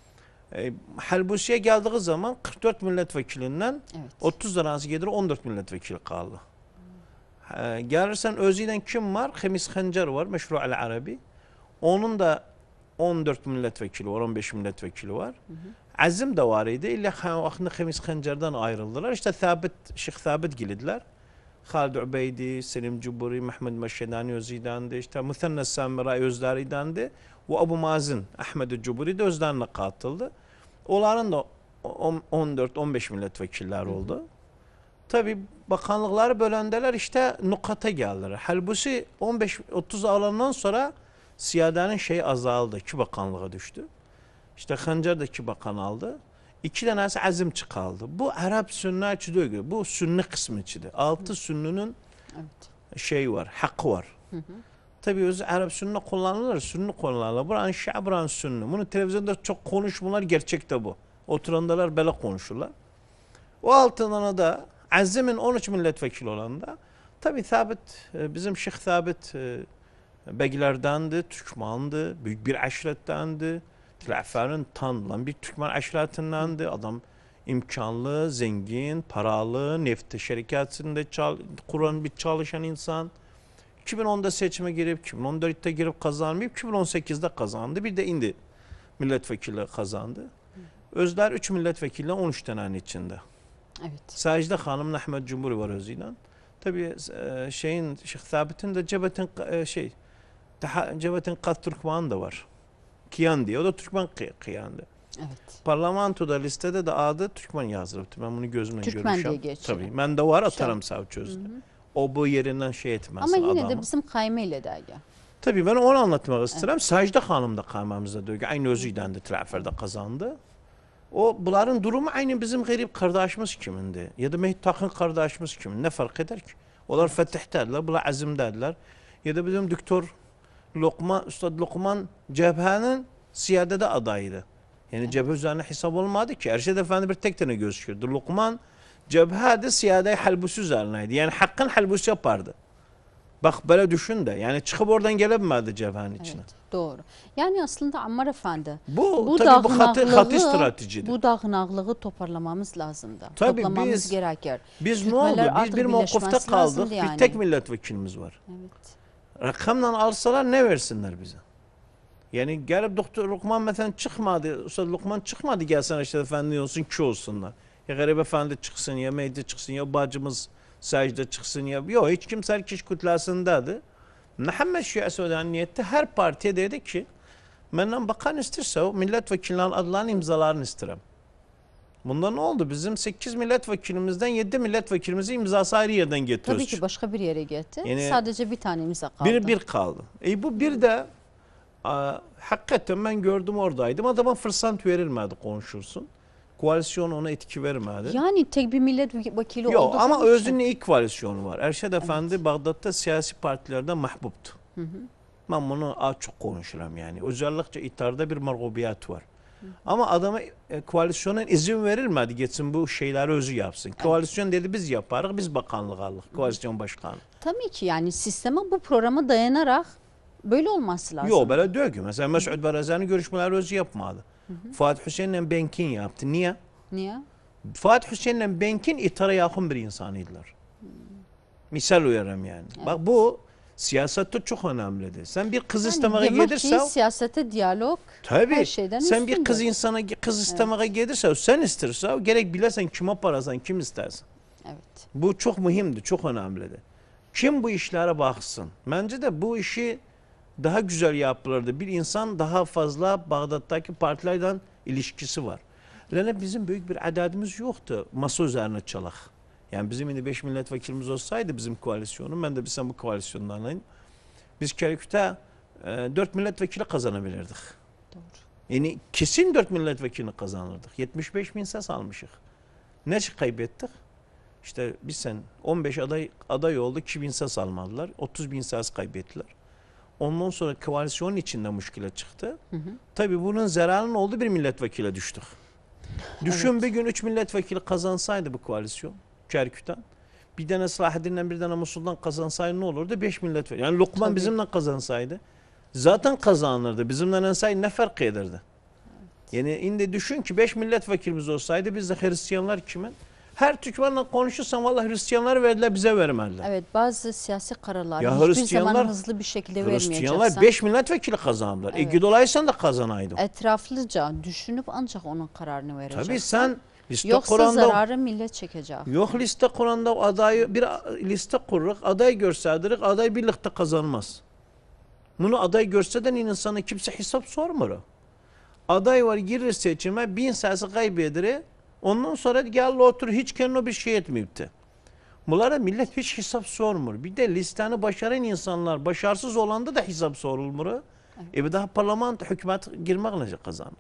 E, Halbusi'ye geldiği zaman kırk dört milletvekilinden evet. otuz tanesi gelir on dört milletvekili kaldı. Hmm. E, gelirsen özüden kim var? Hemis Hancar var, Meşru'al Arabi. Onun da on dört milletvekili var, on beş milletvekili var. Hı hı. Azim de var idi. İlla Hemis Hancar'dan ayrıldılar. İşte Thabit, Şeyh Thabit gildiler. Halid Ubeydi, Selim Cuburi, Mehmed Meşşedani özüdendi. İşte Müthenne Samiray özleridendi. Ve Abu Mazin, Ahmed Cuburi de özlerine katıldı. Onların da on dört on beş milletvekiller oldu. Hı hı. Tabi bakanlıkları bölendeler işte nukata geldiler. Halbuki on beş otuz alandan sonra Siyade'nin şeyi azaldı. İki bakanlığa düştü. İşte Hancar da iki bakan aldı. İki tanesi azim çıkaldı. Bu Arap Sünni içinde, bu Sünni kısmı içinde. Altı Sünni'nin evet. şey var, hakkı var. Hı hı. Tabii özü Arap Sünni kullanılır, Sünni kullanılır. Buran Şia, buran Sünni. Bunu televizyonda çok konuşmalar gerçekte bu. Oturandalar böyle konuşurlar. O altından da Azim'in on üç milletvekili olan da tabii Thabit, bizim Şeyh Thabit Begler'dendi, Türkman'dı, büyük bir aşirettendi. Tilafa'nın tanınan bir Türkmen aşirettindendi. Adam imkanlı, zengin, paralı, nefte şirketinde kuran bir çalışan insan. iki bin onda seçime girip, iki bin on dörtte girip kazanmayıp, iki bin on sekizde kazandı. Bir de indi milletvekili kazandı. Özler üç milletvekili on üç tanenin içinde. Evet. Sadece Hanım Ahmet Cumhuri var özüyle. Tabii şeyin, Şeyh Thabit'in de Cebet'in şey, Cebet'in Kat Türkmen da var. Kiyan diye. O da Türkmen Kiyan'dı. Evet. Parlamentoda listede de adı Türkmen yazılıbdı. Ben bunu gözümle Türkmen görüşüm. diye geçiyor. Tabii. Ben de var atarım savcözde. O bu yerinden şey etmez. Ama yine adamı. de bizim kayma ile de. Tabii ben onu anlatmak istedim. Evet. Sajda Hanım da kaymamızda dögü. Aynı özüyden de Trafer'de kazandı. O bunların durumu aynı bizim garip kardeşimiz kimindi. Ya da Mehmet Takın kardeşimiz kimin. Ne fark eder ki? Onlar evet. Fetih derler, bunlar azim derler. Ya da bizim Doktor Lokman, Üstad Lokman Cephe'nin siyadede adayıydı. Yani evet. Cephe üzerine hesap olmadı ki. Erşed Efendi bir tek tane gözükürdü. Lokman Cephe'de siyade halbusu üzerineydi. Yani hakkın halbusu yapardı. Bak böyle düşün de. Yani çıkıp oradan gelemedi Cephe'nin içine. Evet, doğru. Yani aslında Ammar Efendi bu, bu tabii bu hatı, hatı stratejidir. Bu dağınaklığı toparlamamız lazım da. Tabii Toplamamız biz, gerekir. Biz ne oldu? Biz bir mevkufta kaldık. Yani. Bir tek milletvekilimiz var. Evet. Rakamdan alsalar ne versinler bize? Yani gelip Doktor Lokman mesela çıkmadı. Ustad Lokman çıkmadı gelsen işte efendi olsun ki olsunlar. Ya Garip Efendi çıksın ya Mehdi çıksın ya bacımız Sacide çıksın ya. Yok hiç kimse herkes kütlasındadır. Muhammed Şia Sodani niyette her partiye dedi ki benden bakan isterse o milletvekillerinin adlarını imzalarını isterim. Bunda ne oldu? Bizim sekiz milletvekilimizden yedi milletvekilimizi imzası ayrı yerden getiriyoruz. Tabii ki başka bir yere gitti. Yani sadece bir tane imza kaldı. Bir bir kaldı. E bu bir de a, hakikaten ben gördüm oradaydım. Adama fırsat verilmedi konuşursun. Koalisyon ona etki vermedi. Yani tek bir milletvekili oldu. Yok ama özünün ilk koalisyonu var. Erşed evet. Efendi Bağdat'ta siyasi partilerden mahbuptu. Hı hı. Ben bunu az çok konuşurum yani. Özellikle İttar'da bir mağlubiyet var. Hı hı. Ama adama e, koalisyonun izin verilmedi geçsin bu şeyleri özü yapsın. Evet. Koalisyon dedi biz yaparız, biz bakanlık aldık. Koalisyon başkanı. Tabii ki yani sisteme bu programa dayanarak böyle olması lazım. Yok böyle diyor ki mesela Mesut Barazani görüşmeleri özü yapmadı. Hı hı. Fatih Hüseyin'le Benkin yaptı. Niye? Niye? Fatih Hüseyin'le Benkin İttar'a yakın bir insanıydılar. Hmm. Misal uyarım yani. Evet. Bak bu siyasette çok önemlidir. Sen bir kız yani istemeye gelirsen siyasete diyalog tabii, her şeyden sen üstündür. Bir kız insana kız istemeye evet. gelirse sen istersen gerek bilersen kime parasan kim istersen. Evet. Bu çok mühimdir, çok önemlidir. Kim bu işlere baksın? Bence de bu işi daha güzel yapılırdı. Bir insan daha fazla Bağdat'taki partilerden ilişkisi var. Lene bizim büyük bir adadımız yoktu. Masa üzerine çalak. Yani bizim yine beş milletvekilimiz olsaydı bizim koalisyonun, ben de bizim bu koalisyondanayım. Biz Kerkük'te e, dört milletvekili kazanabilirdik. Doğru. Yani kesin dört milletvekilini kazanırdık. yetmiş beş bin ses almışık. Ne kaybettik? İşte biz sen on beş aday aday oldu, iki bin ses almadılar. otuz bin ses kaybettiler. Ondan sonra koalisyonun içinde müşkile çıktı. Hı hı. Tabii bunun zararının olduğu bir milletvekile düştük. Düşün evet. Bir gün üç milletvekili kazansaydı bu koalisyon Kerkük'ten. Bir tane Salahaddin'den bir tane Musul'dan kazansaydı ne olurdu? beş milletvekili. Yani Lokman tabii. Bizimle kazansaydı zaten kazanırdı. Bizimle ensaydı ne fark ederdi? Evet. Yani şimdi düşün ki beş milletvekilimiz olsaydı biz de Hristiyanlar kimin? Her Türkmenle konuşursan vallahi Hristiyanlar verdiler bize vermediler. Evet bazı siyasi kararlar ya hiçbir zaman hızlı bir şekilde vermeyeceksin. Hristiyanlar beş milletvekili kazandılar. Evet. E dolayısıyla da kazanaydı. Etraflıca düşünüp ancak onun kararını vereceksin. Tabii sen liste yoksa Kur'an'da, zararı millet çekecek. Yok liste Kur'an'da adayı bir liste kururuk, aday gösterdirik, aday birlikte kazanmaz. Bunu aday gösteren insana kimse hesap sormuyor. Aday var girir seçime bin sesi kaybedilir. Ondan sonra gel otur hiç kendine bir şey etmeyipti. Bunlara millet hiç hesap sormuyor. Bir de listanı başaran insanlar başarısız olanda da hesap sorulmuyor. Evet. E bir daha parlamento hükümet girmekle kazanır.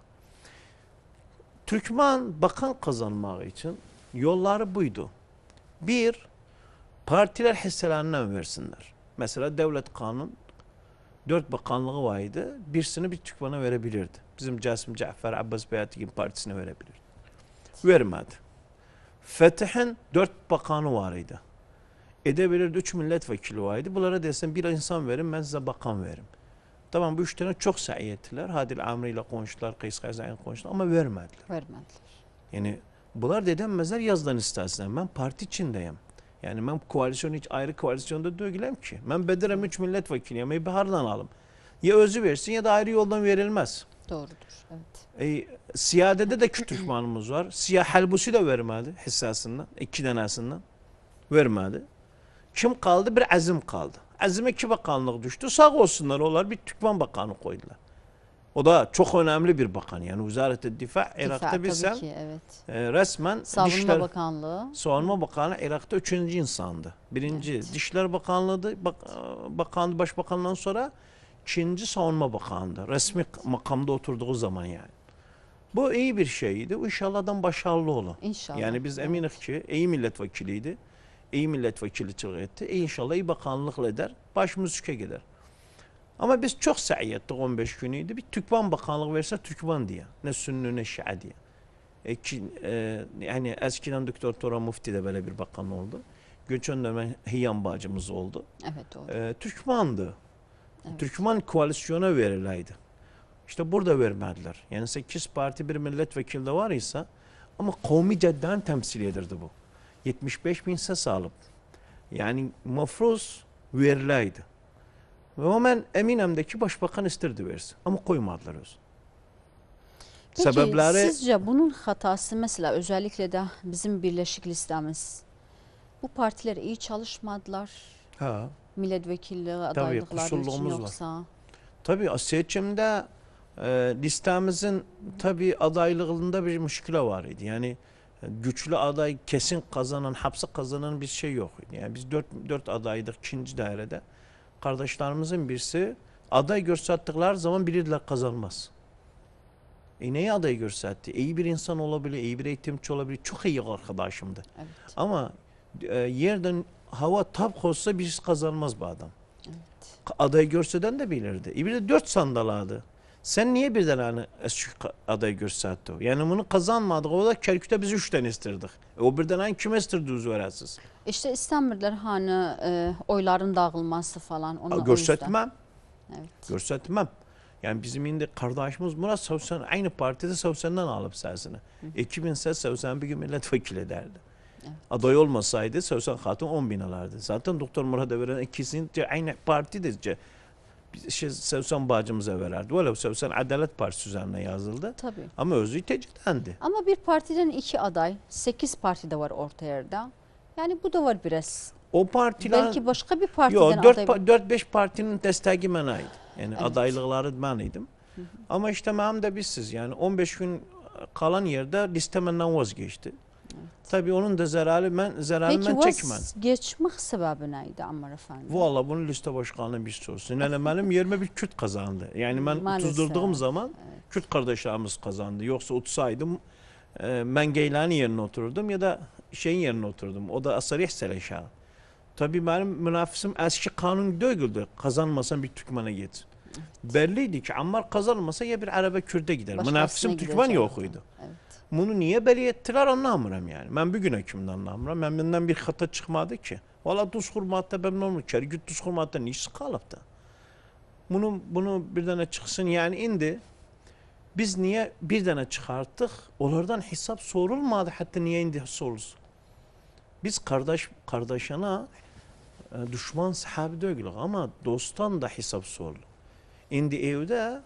Türkmen bakan kazanmak için yolları buydu. Bir, partiler hisselerinden versinler. Mesela devlet kanun dört bakanlığı vardı. Birisini bir Türkmen'e verebilirdi. Bizim Casim Cafer Abbas Beyatigin partisine verebilirdi. Vermedi. Fetih'in dört bakanı vardı. Edebilirdi üç milletvekili vardı. Bunlara desen bir insan verin ben size bakan veririm. Tamam bu üç tane çok sahi ettiler. Hadil Amri ile konuştular, Kays Kayza'yla konuştular ama vermediler. Vermediler. Yani bunlar dedemezler yazdan istersen. Ben parti içindeyim. Yani ben koalisyon hiç ayrı koalisyonda değilim ki. Ben Bedir'im üç milletvekiliyim. Bir hardan alım. Ya özü versin ya da ayrı yoldan verilmez. Doğrudur. Evet. E, siyadede de Türkmenimiz var. Siyah halbusi de vermedi hissasından. iki tanesinden. Vermedi. Kim kaldı? Bir Azim kaldı. Azim'e iki bakanlık düştü. Sağ olsunlar onlar bir Türkmen bakanı koydular. O da çok önemli bir bakan. Yani Vizareti Difa Difa, Irak'ta tabii bilsem ki, evet. e, resmen Savunma Dışişler Bakanlığı. Savunma Bakanı Irak'ta üçüncü insandı. Birinci Evet. Dışişler Bakanlığı'dı. Bak, Bakandı Başbakan'dan sonra ikinci Savunma Bakanı'dı. Resmi makamda oturduğu zaman yani. Bu iyi bir şeydi. İnşallah'dan başarılı olur. İnşallah. Yani biz evet. eminiz ki iyi milletvekiliydi. İyi milletvekilçilik etti. E inşallah iyi bakanlıkla eder. Başımız üke gider. Ama biz çok sahi ettik on beş günüydü. Bir Türkmen bakanlık verse Türkmen diye. Ne Sünni ne Şia diye. E, ki, e, yani eskiden Doktor Tora Mufti de böyle bir bakan oldu. Geçen dönem Hiyam bacımız oldu. Evet, doğru. E, Türkmen'di. Evet. Türkmen koalisyona verileydi. İşte burada vermediler. Yani sekiz parti bir milletvekili de var ise ama kavmi cedden temsil edirdi bu. yetmiş beş bin ses alıp. Yani mafruz verileydi. Ve ben eminim ki başbakan istirdi versin. Ama koymadılar öz. Peki Sebepleri... sizce bunun hatası mesela özellikle de bizim birleşik listemiz. Bu partiler iyi çalışmadılar. Ha. Milletvekilliği adaylıkları için kusurluğumuz var. yoksa. Tabii seçimde e, listemizin tabii adaylığında bir müşküle var idi. Yani güçlü aday kesin kazanan, hapse kazanan bir şey yok. Yani biz dört, dört adaydık ikinci dairede. Kardeşlerimizin birisi aday gösterdikleri zaman bilirler kazanmaz. E neyi aday gösterdi? İyi bir insan olabilir, iyi bir eğitimci olabilir. Çok iyi arkadaşımdı. Evet. Ama e, yerden hava tap olsa birisi kazanmaz bu adam. Evet. Aday görseden de bilirdi. E bir de dört sandal aldı. Sen niye birden hani eski aday gösterdi o? Yani bunu kazanmadık. O da Kerkük'te biz üç tane istirdik. E o birden hani kime istirdi üzverəsiz? İşte İstanbul'da hani e, oyların dağılması falan. Onu, Göstertmem. Evet. Göstertmem. Yani bizim indi kardeşimiz Murat Savsan aynı partide Savsan'dan alıp sesini. iki bin ses Savsan bir gün milletvekili ederdi. Evet. Aday olmasaydı Savsan Hatun on bin alardı. Zaten Doktor Murat'a veren ikisini aynı partide şey, Savsan bacımıza verirdi. Valla Savsan Adalet Partisi üzerine yazıldı. Tabii. Ama özü tecrübendi. Ama bir partiden iki aday, sekiz parti de var orta yerde. Yani bu da var biraz. O partiler... Belki başka bir partiden Yok, aday... dört beş partinin desteği mənaydı. Yani Evet. adaylıkları mən idim. Hı hı. Ama işte mənim de bizsiz. Yani on beş gün kalan yerde liste məndən vazgeçti. Evet. Tabii onun da zararı ben zararı Peki, mən çekmem. Peki geçmek sebebi neydi Ammar Efendi? Valla bunu liste başkanı bir sorsun. Yani benim yerime bir Kürt kazandı. Yani ben otuzduğum zaman evet. Kürt kardeşlerimiz kazandı. Yoksa otursaydım e, ben Geylani yerine oturdum ya da şeyin yerine oturdum. O da Asarih Seleşağı. Tabii benim münafisim eski kanun dögüldü. Kazanmasan bir Türkmen'e gitsin. Evet. Belliydi ki Ammar kazanmasa ya bir Araba Kürt'e gider. Başkasına münafisim Türkmen yokuydu. Evet. Bunu niye belli ettiler anlamıyorum yani. Ben bir gün hükümden anlamıyorum. Ben benden bir hata çıkmadı ki. Valla tuz hurmatta ben normal. Kergüt tuz hurmatta ne işi kalıp da. Bunu, bunu bir tane çıksın yani indi. Biz niye bir tane çıkarttık? Onlardan hesap sorulmadı. Hatta niye indi sorulsun? Biz kardeş kardeşine düşman sahabi değiliz ama dosttan da hesap sorulur. Indi evde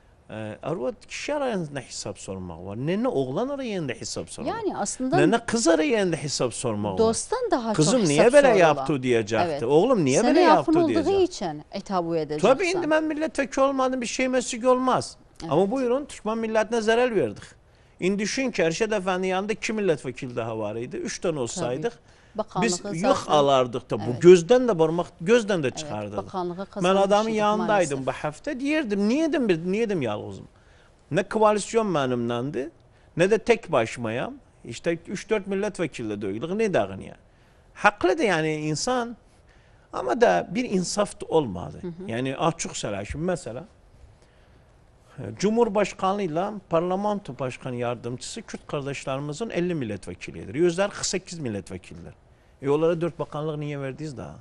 arvat kişi arasında hesap sormak var. Nene oğlan arasında hesap sormak. Yani aslında nene kız arasında hesap sormak var. Dosttan daha Kızım çok hesap niye böyle sorula. yaptı diyecekti. Evet. Oğlum niye Seni böyle yaptı diyecekti. diyecekti. Seni olduğu için etabu edeceksin. Tabii indi ben milletvekili olmadım bir şey mesik olmaz. Evet. Ama buyurun Türkmen milletine zarar verdik. İndi düşün ki Erşed Efendi yanında iki milletvekili daha varıydı. Üç tane olsaydık. Biz yük alardık da bu evet. gözden de barmak gözden de çıkardık. Evet, ben adamın yanındaydım maalesef. Bu hafta diyerdim niyedim bir niyedim yalnızım. Ne koalisyon benimlendi ne de tek başımayım. İşte üç dört milletvekili de öyle ne dağın ya. Haklı da yani insan ama da bir insaf da olmadı. Hı hı. Yani açık söyleşim mesela Cumhurbaşkanlığıyla parlamento başkanı yardımcısı Kürt kardeşlerimizin elli milletvekilidir. Yüzler kırk sekiz milletvekilidir. E onlara dört bakanlık niye verdiniz daha?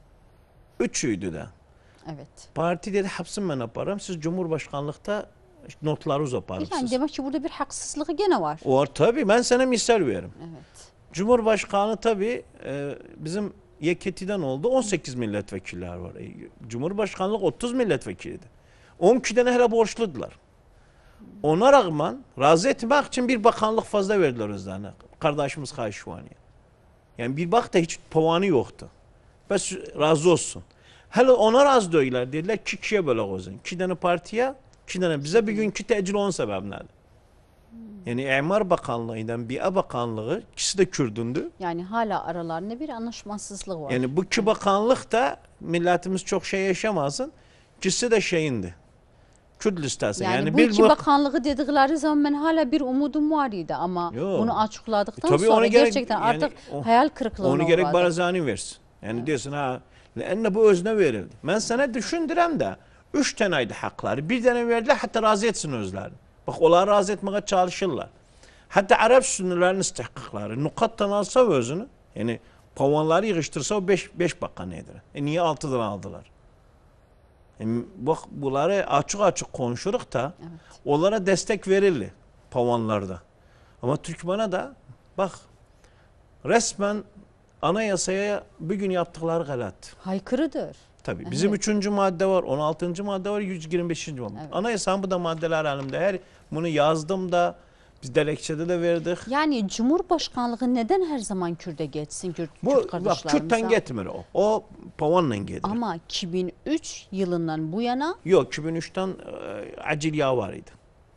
Üçüydü de. Evet. Parti dedi hapsın ben yaparım. Siz Cumhurbaşkanlıkta notları uzaparım. Yani demek ki burada bir haksızlığı gene var. Var tabii. Ben sana misal veririm. Evet. Cumhurbaşkanı tabii e, bizim Y K T'den oldu. on sekiz milletvekiller var. E, Cumhurbaşkanlık otuz milletvekiliydi. on iki tane hele borçludular. Ona rağmen razı etmek için bir bakanlık fazla verdiler özlerine. Kardeşimiz Kayşuvani'ye. Yani bir bak da hiç puanı yoktu. Bes razı olsun. Hele ona razı değiller. Dediler ki kişiye böyle kozun. İki tane partiye İki tane. Bize bir günkü tecil on sebep nedir? Yani İmar Bakanlığı ile Bi'a Bakanlığı ikisi de Kürdündü. Yani hala aralarında bir anlaşmazsızlık var. Yani bu iki bakanlık da milletimiz çok şey yaşamasın. İkisi de şeyindi. Kürt listesi. Yani, Yani bu bir iki bak- bakanlığı dedikleri zaman ben hala bir umudum var idi ama Yok. bunu açıkladıktan E tabii sonra ona gerek- gerçekten yani artık o- hayal kırıklığına Onu gerek uğradım. barazani versin. Yani diyorsun ha lenne bu özne verildi. Ben sana düşündürem de üç taneydi hakları. Bir tane verdiler hatta razı etsin özlerini. Bak onları razı etmeye çalışırlar. Hatta Arap sünnilerin istihkakları nukattan alsa özünü yani pavanları yığıştırsa o beş, beş bakan nedir? E niye altıdan aldılar? Yani bak bunları açık açık konuşuruk da Evet. onlara destek verildi pavanlarda. Ama Türkmen'e de bak resmen anayasaya bugün yaptıkları galat. Haykırıdır. Tabii bizim Evet. üçüncü madde var, on altıncı madde var, yüz yirmi beşinci madde. Evet. Anayasanın bu da maddeler elimde. Her bunu yazdım da biz dilekçede de verdik. Yani Cumhurbaşkanlığı neden her zaman Kürt'e geçsin Kürt, Bu Kürt bak kardeşlerimize? Kürt'ten gitmiyor o. O pavanla gelir. Ama iki bin üç yılından bu yana Yok iki bin üçten e, acil yağ var idi.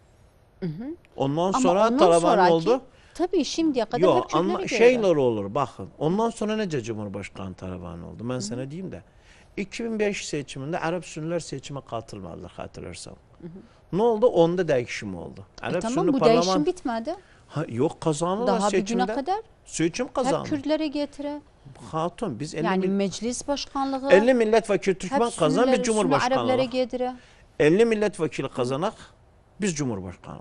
Ondan ama sonra ondan Taliban sonraki, oldu. tabii şimdiye kadar hep Yok Kürtlere ama göre. şeyler olur bakın. Ondan sonra nece Cumhurbaşkanı Taliban oldu? Ben sana diyeyim de. iki bin beş seçiminde Arap Sünniler seçime katılmadılar hatırlarsam. Ne oldu? Onda değişim oldu. E Arap tamam Sünni bu parlament- değişim bitmedi. Ha, yok kazandılar Daha bir seçimde. güne kadar Seçim hep kazandı. Kürtlere getire. Hatun biz elli, Yani mil- meclis başkanlığı elli milletvekili hep Türkmen kazan Sünnileri, biz Sünni Cumhurbaşkanlığı. Arablere getire. elli milletvekili kazanak biz Cumhurbaşkanlığı.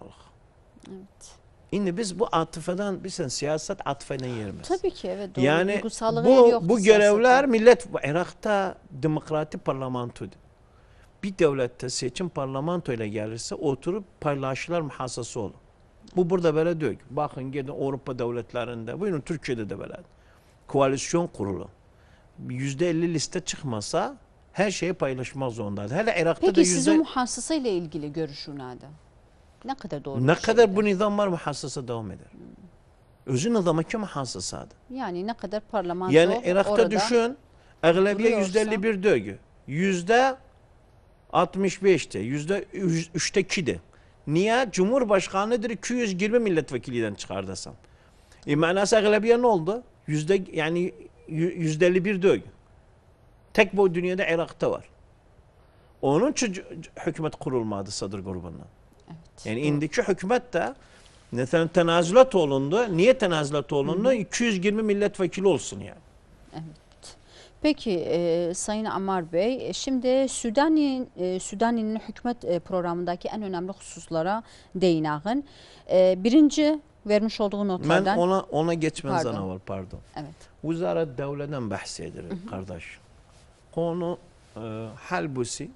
Evet. Şimdi biz bu atıfeden bilsen siyaset atıfeden yerimiz. Tabii ki evet doğru. Yani Duygusallığı yeri bu yoktu bu siyasette. görevler millet Irak'ta demokratik parlamentoydu. Bir devlette seçim parlamento ile gelirse oturup paylaşılar muhassası olur. Bu burada böyle diyor ki bakın gidin Avrupa devletlerinde buyurun Türkiye'de de böyle. Koalisyon kurulu. yüzde elli liste çıkmasa her şeyi paylaşmak zorundaydı. Hele Irak'ta Peki da sizin yüzde... muhassasa ile ilgili görüşün nedir? Ne kadar doğru Ne bir kadar şeydir? bu nizam var muhassasa devam eder. Özü nizamı ki muhassasadır. Yani ne kadar parlamento Yani Irak'ta orada düşün, ağlabiye duruyorsa- yüzde elli bir dögü. Yüzde altmış beşte, yüzde üçte ikide. Niye? Cumhurbaşkanıdır iki yüz yirmi milletvekilinden çıkardasam. E manası ağlabiye ne oldu? Yüzde yani yüzde elli bir dögü. Tek bu dünyada Irak'ta var. Onun için hükümet kurulmadı Sadır grubundan. Evet, Yani doğru. indiki hükümet de mesela tenazulat olundu. Niye tenazulat olundu? iki yüz yirmi milletvekili olsun yani. Evet. Peki e, Sayın Ammar Bey, e, şimdi Südani'nin e, Südani'nin hükümet e, programındaki en önemli hususlara değineğin. E, birinci vermiş olduğu Ben notlardan. ona ona geçmen Pardon. sana var pardon. Evet. Wizara Devlet'den bahsedilir kardeş. Konu e, halbusi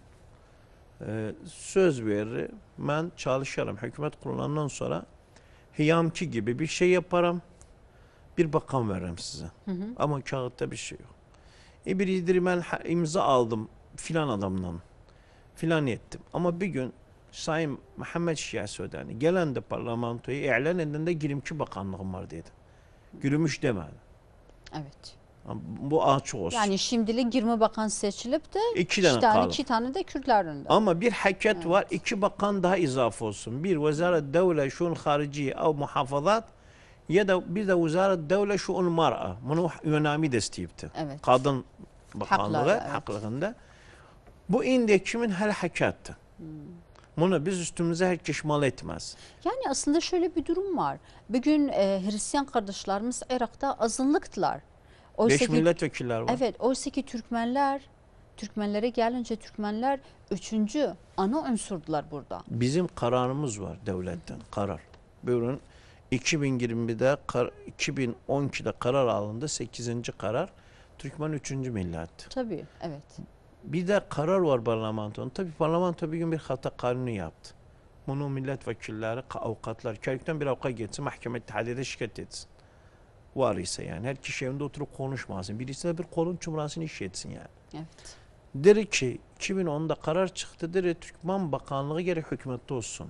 e, söz verir. Ben çalışırım. Hükümet kurulandan sonra hiyamki gibi bir şey yaparım. Bir bakan veririm size. Hı hı. Ama kağıtta bir şey yok. E bir idir ben ha- imza aldım filan adamdan. Filan ettim. Ama bir gün Sayın Muhammed Şia Sudani gelen de parlamentoyu ilan edinde girimki bakanlığım var dedi. Gülümüş demedi. Evet. Bu açık olsun. Yani şimdilik yirmi bakan seçilip de İki iki tane tane, kaldı. iki tane de Kürtlerin de. Ama bir hareket Evet. var. İki bakan daha izafe olsun. Bir Vezaret Devlet Şuun Hariciye ev muhafazat ya da bir de Vezaret Devlet Şuun Mar'a. Bunu yönami destiyipti. Evet. Kadın bakanlığı Hakları, evet. haklığında. Bu indi kimin her harekattı. Hmm. Bunu biz üstümüze herkes mal etmez. Yani aslında şöyle bir durum var. Bugün e, Hristiyan kardeşlerimiz Irak'ta azınlıktılar. Oysa Beş ki- milletvekiller var. Evet, oysa ki Türkmenler, Türkmenlere gelince Türkmenler üçüncü ana unsurdular burada. Bizim kararımız var devletten. Karar. Buyurun iki bin yirmide kar- iki bin on ikide karar alındı. sekizinci karar. Türkmen üçüncü millet. Tabii, evet. Bir de karar var parlamentonun. Tabii parlamento bir gün bir hata kanunu yaptı. Bunu milletvekilleri, avukatlar, kerkten bir avukat geçsin, mahkeme ittihadiyede şikayet etsin. Var ise yani. Her kişi evinde oturup konuşmasın. Birisi de bir kolun çumrasını iş etsin yani. Evet. Der ki iki bin onda karar çıktı. Der Türkmen Bakanlığı geri hükümette olsun.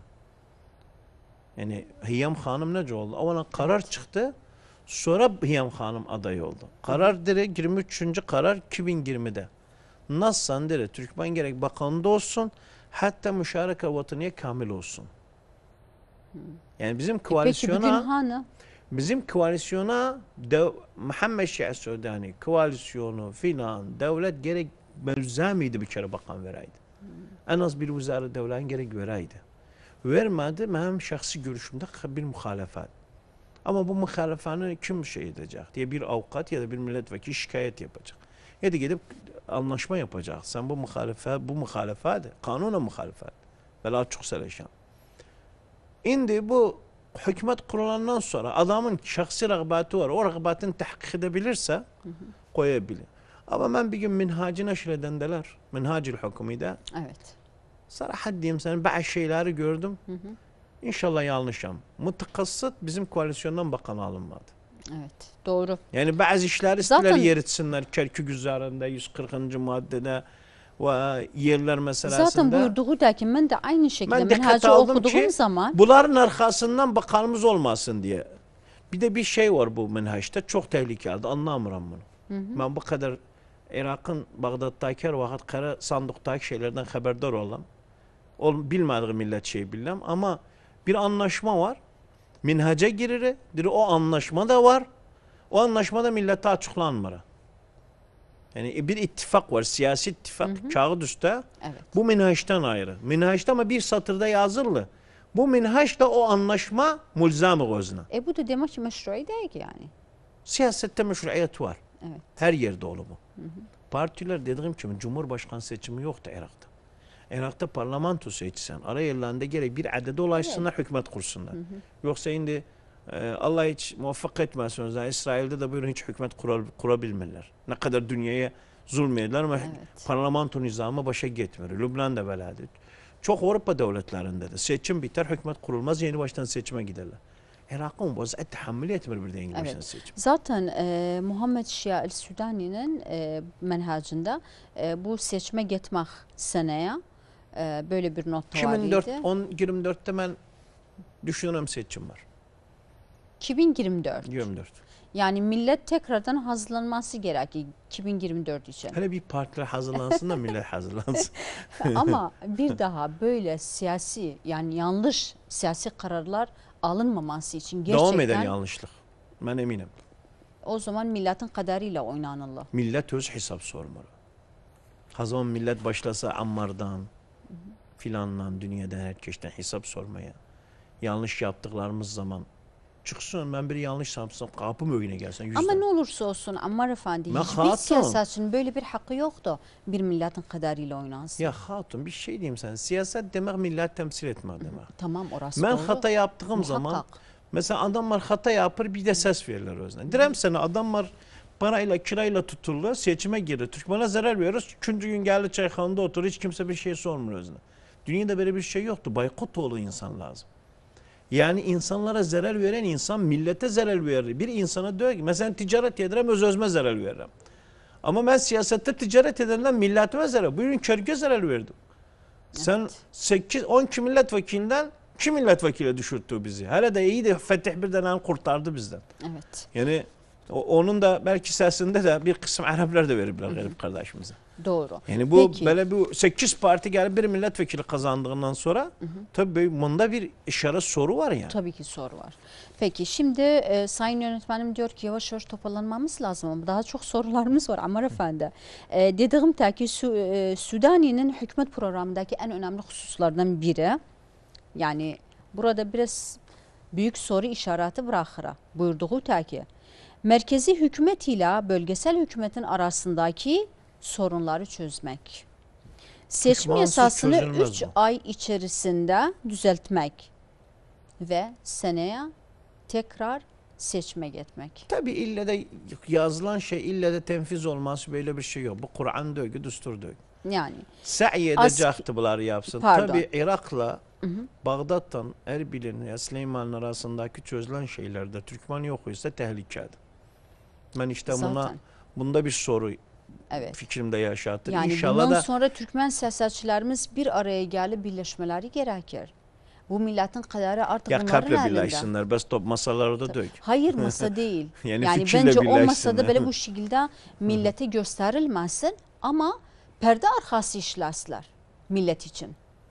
Yani Hiyam Hanım nece oldu? Ama karar çıktı. Sonra Hiyam Hanım aday oldu. Karar der yirmi üçüncü karar iki bin yirmide. Nasılsan der Türkmen gerek bakanlığı olsun. hatta müşareke vataniye kamil olsun. Yani bizim E peki koalisyona bugün hani bizim koalisyona dev, Muhammed Şia Sudani koalisyonu filan devlet gerek melzamiydi bir kere bakan vereydi. En az bir vizarı devletin gerek vereydi. Vermedi, benim şahsi görüşümde bir muhalefet. Ama bu muhalefetin kim şey edecek diye bir avukat ya da bir milletvekili şikayet yapacak. Ya da gidip anlaşma yapacak. Sen bu muhalefet, bu muhalefet, kanuna muhalefet. Bela çok seleşen. Şimdi bu hükümet kurulandan sonra adamın şahsi rağbeti var. O rağbetini tahkik edebilirse hı hı. koyabilir. Ama ben bir gün minhacı neşredendeler. Minhacı hükümide. Evet. Sarahat diyeyim sana bazı şeyleri gördüm. Hı hı. İnşallah yanlışım. Mutakassit bizim koalisyondan bakan alınmadı. Evet, doğru. Yani bazı işler istiler Zaten, yeritsinler. Kerkük üzerinde yüz kırkıncı maddede ve yerler meselesinde. Zaten buyurduğu da ki ben de aynı şekilde ben menhacı okuduğum ki, zaman. Bunların arkasından bakanımız olmasın diye. Bir de bir şey var bu menhaçta çok tehlikeli. Anlamıyorum bunu. Hı hı. Ben bu kadar Irak'ın Bağdat'taki vakit kara sandıktaki şeylerden haberdar olan. Bilmediği millet şey bilmem ama bir anlaşma var. Minhaca girir. O anlaşma da var. O anlaşmada millete açıklanmıyor. Yani bir ittifak var. Siyasi ittifak. Hı hı. Kağıt üstte. Evet. Bu minhaçtan ayrı. Minhaçta ama bir satırda yazılı. Bu minhaçta o anlaşma mulzam gözüne. E bu da demek ki meşru'i değil yani. Siyasette meşruiyet var. Evet. Her yerde olur bu. Hı hı. Partiler dediğim gibi Cumhurbaşkanı seçimi yoktu Irak'ta. Irak'ta parlamento seçsen, ara yerlerinde gerek bir adede ulaşsınlar, evet. hükümet kursunlar. Hı hı. Yoksa şimdi e, Allah hiç muvaffak etmesin. Yani İsrail'de de buyurun hiç hükümet kurar, kurabilmirler. Ne kadar dünyaya zulmediler ama evet. parlamento nizamı başa gitmiyor. Lübnan'da böyledir. Çok Avrupa devletlerinde de seçim biter, hükümet kurulmaz, yeni baştan seçime giderler. Irak'ın bu zaten tahammül etmiyor bir de yeni evet. baştan seçim. Zaten e, Muhammed Şia el-Sudani'nin e, menhacında e, bu seçime gitmek seneye e, böyle bir not vardı. on yirmi dörtte ben düşünüyorum seçim var. iki bin yirmi dört. yirmi dört. Yani millet tekrardan hazırlanması gerekiyor iki bin yirmi dört için. Hele bir partiler hazırlansın da millet hazırlansın. Ama bir daha böyle siyasi yani yanlış siyasi kararlar alınmaması için gerçekten... Devam eden yanlışlık. Ben eminim. O zaman milletin kaderiyla oynanırlar. Millet öz hesap sormalı. Ha zaman millet başlasa Ammar'dan, filandan, dünyadan herkesten hesap sormaya. Yanlış yaptıklarımız zaman çıksın ben bir yanlış yapsam kapım önüne gelsin. Yüzden. Ama ne olursa olsun Ammar Efendi ben hiçbir hatun. siyasetçinin böyle bir hakkı yoktu. Bir milletin kaderiyle oynansın. Ya hatun bir şey diyeyim sana. Siyaset demek millet temsil etme demek. Tamam orası ben doğru. hata yaptığım Muhakkak. zaman mesela adamlar hata yapar bir de ses verirler özüne. Direm sana adamlar parayla kirayla tutuldu seçime girdi. Türkmen'e zarar veriyoruz. Üçüncü gün geldi çayhanada otur hiç kimse bir şey sormuyor özüne. Dünyada böyle bir şey yoktu. Baykut oğlu insan lazım. Yani insanlara zarar veren insan millete zarar verir. Bir insana diyor ki mesela ticaret ederim öz özme zarar veririm. Ama ben siyasette ticaret ederimden milletime zarar. Bugün körge zarar verdim. Evet. Sen sekiz on iki milletvekilinden iki milletvekili düşürttü bizi. Hele de iyi de Fetih bir denen kurtardı bizden. Evet. Yani o, onun da belki sesinde de bir kısım Araplar da verirler garip kardeşimize. Doğru. Yani bu Peki. böyle bu sekiz parti gelip bir milletvekili kazandığından sonra hı hı. tabii bunda bir işaret soru var yani. Tabii ki soru var. Peki şimdi e, Sayın Yönetmenim diyor ki yavaş yavaş toparlanmamız lazım ama daha çok sorularımız var Ammar Efendi. E, dediğim ki Su, e, Sudani'nin hükümet programındaki en önemli hususlardan biri yani burada biraz büyük soru işareti bırakır. Buyurduğu ta ki merkezi hükümet ile bölgesel hükümetin arasındaki sorunları çözmek. Seçim yasasını üç ay içerisinde düzeltmek ve seneye tekrar seçime gitmek. Tabi ille de yazılan şey ille de tenfiz olması böyle bir şey yok. Bu Kur'an diyor ki düstur diyor. Yani. Sa'i edecekti bunları yapsın. Tabi Irak'la Hı hı. Bağdat'tan Erbil'in ya Süleyman'ın arasındaki çözülen şeylerde Türkmen yok ise tehlikedir. Ben işte Zaten. buna bunda bir soru evet. fikrimde yaşattım. Yani İnşallah bundan da sonra Türkmen siyasetçilerimiz bir araya gelip birleşmeleri gerekir. Bu milletin kaderi artık ya bunların elinde. Ya kalple birleşsinler. Bes top masalarda dök. Hayır masa değil. yani yani bence o masada böyle bu şekilde millete gösterilmesin ama perde arkası işlesinler millet için.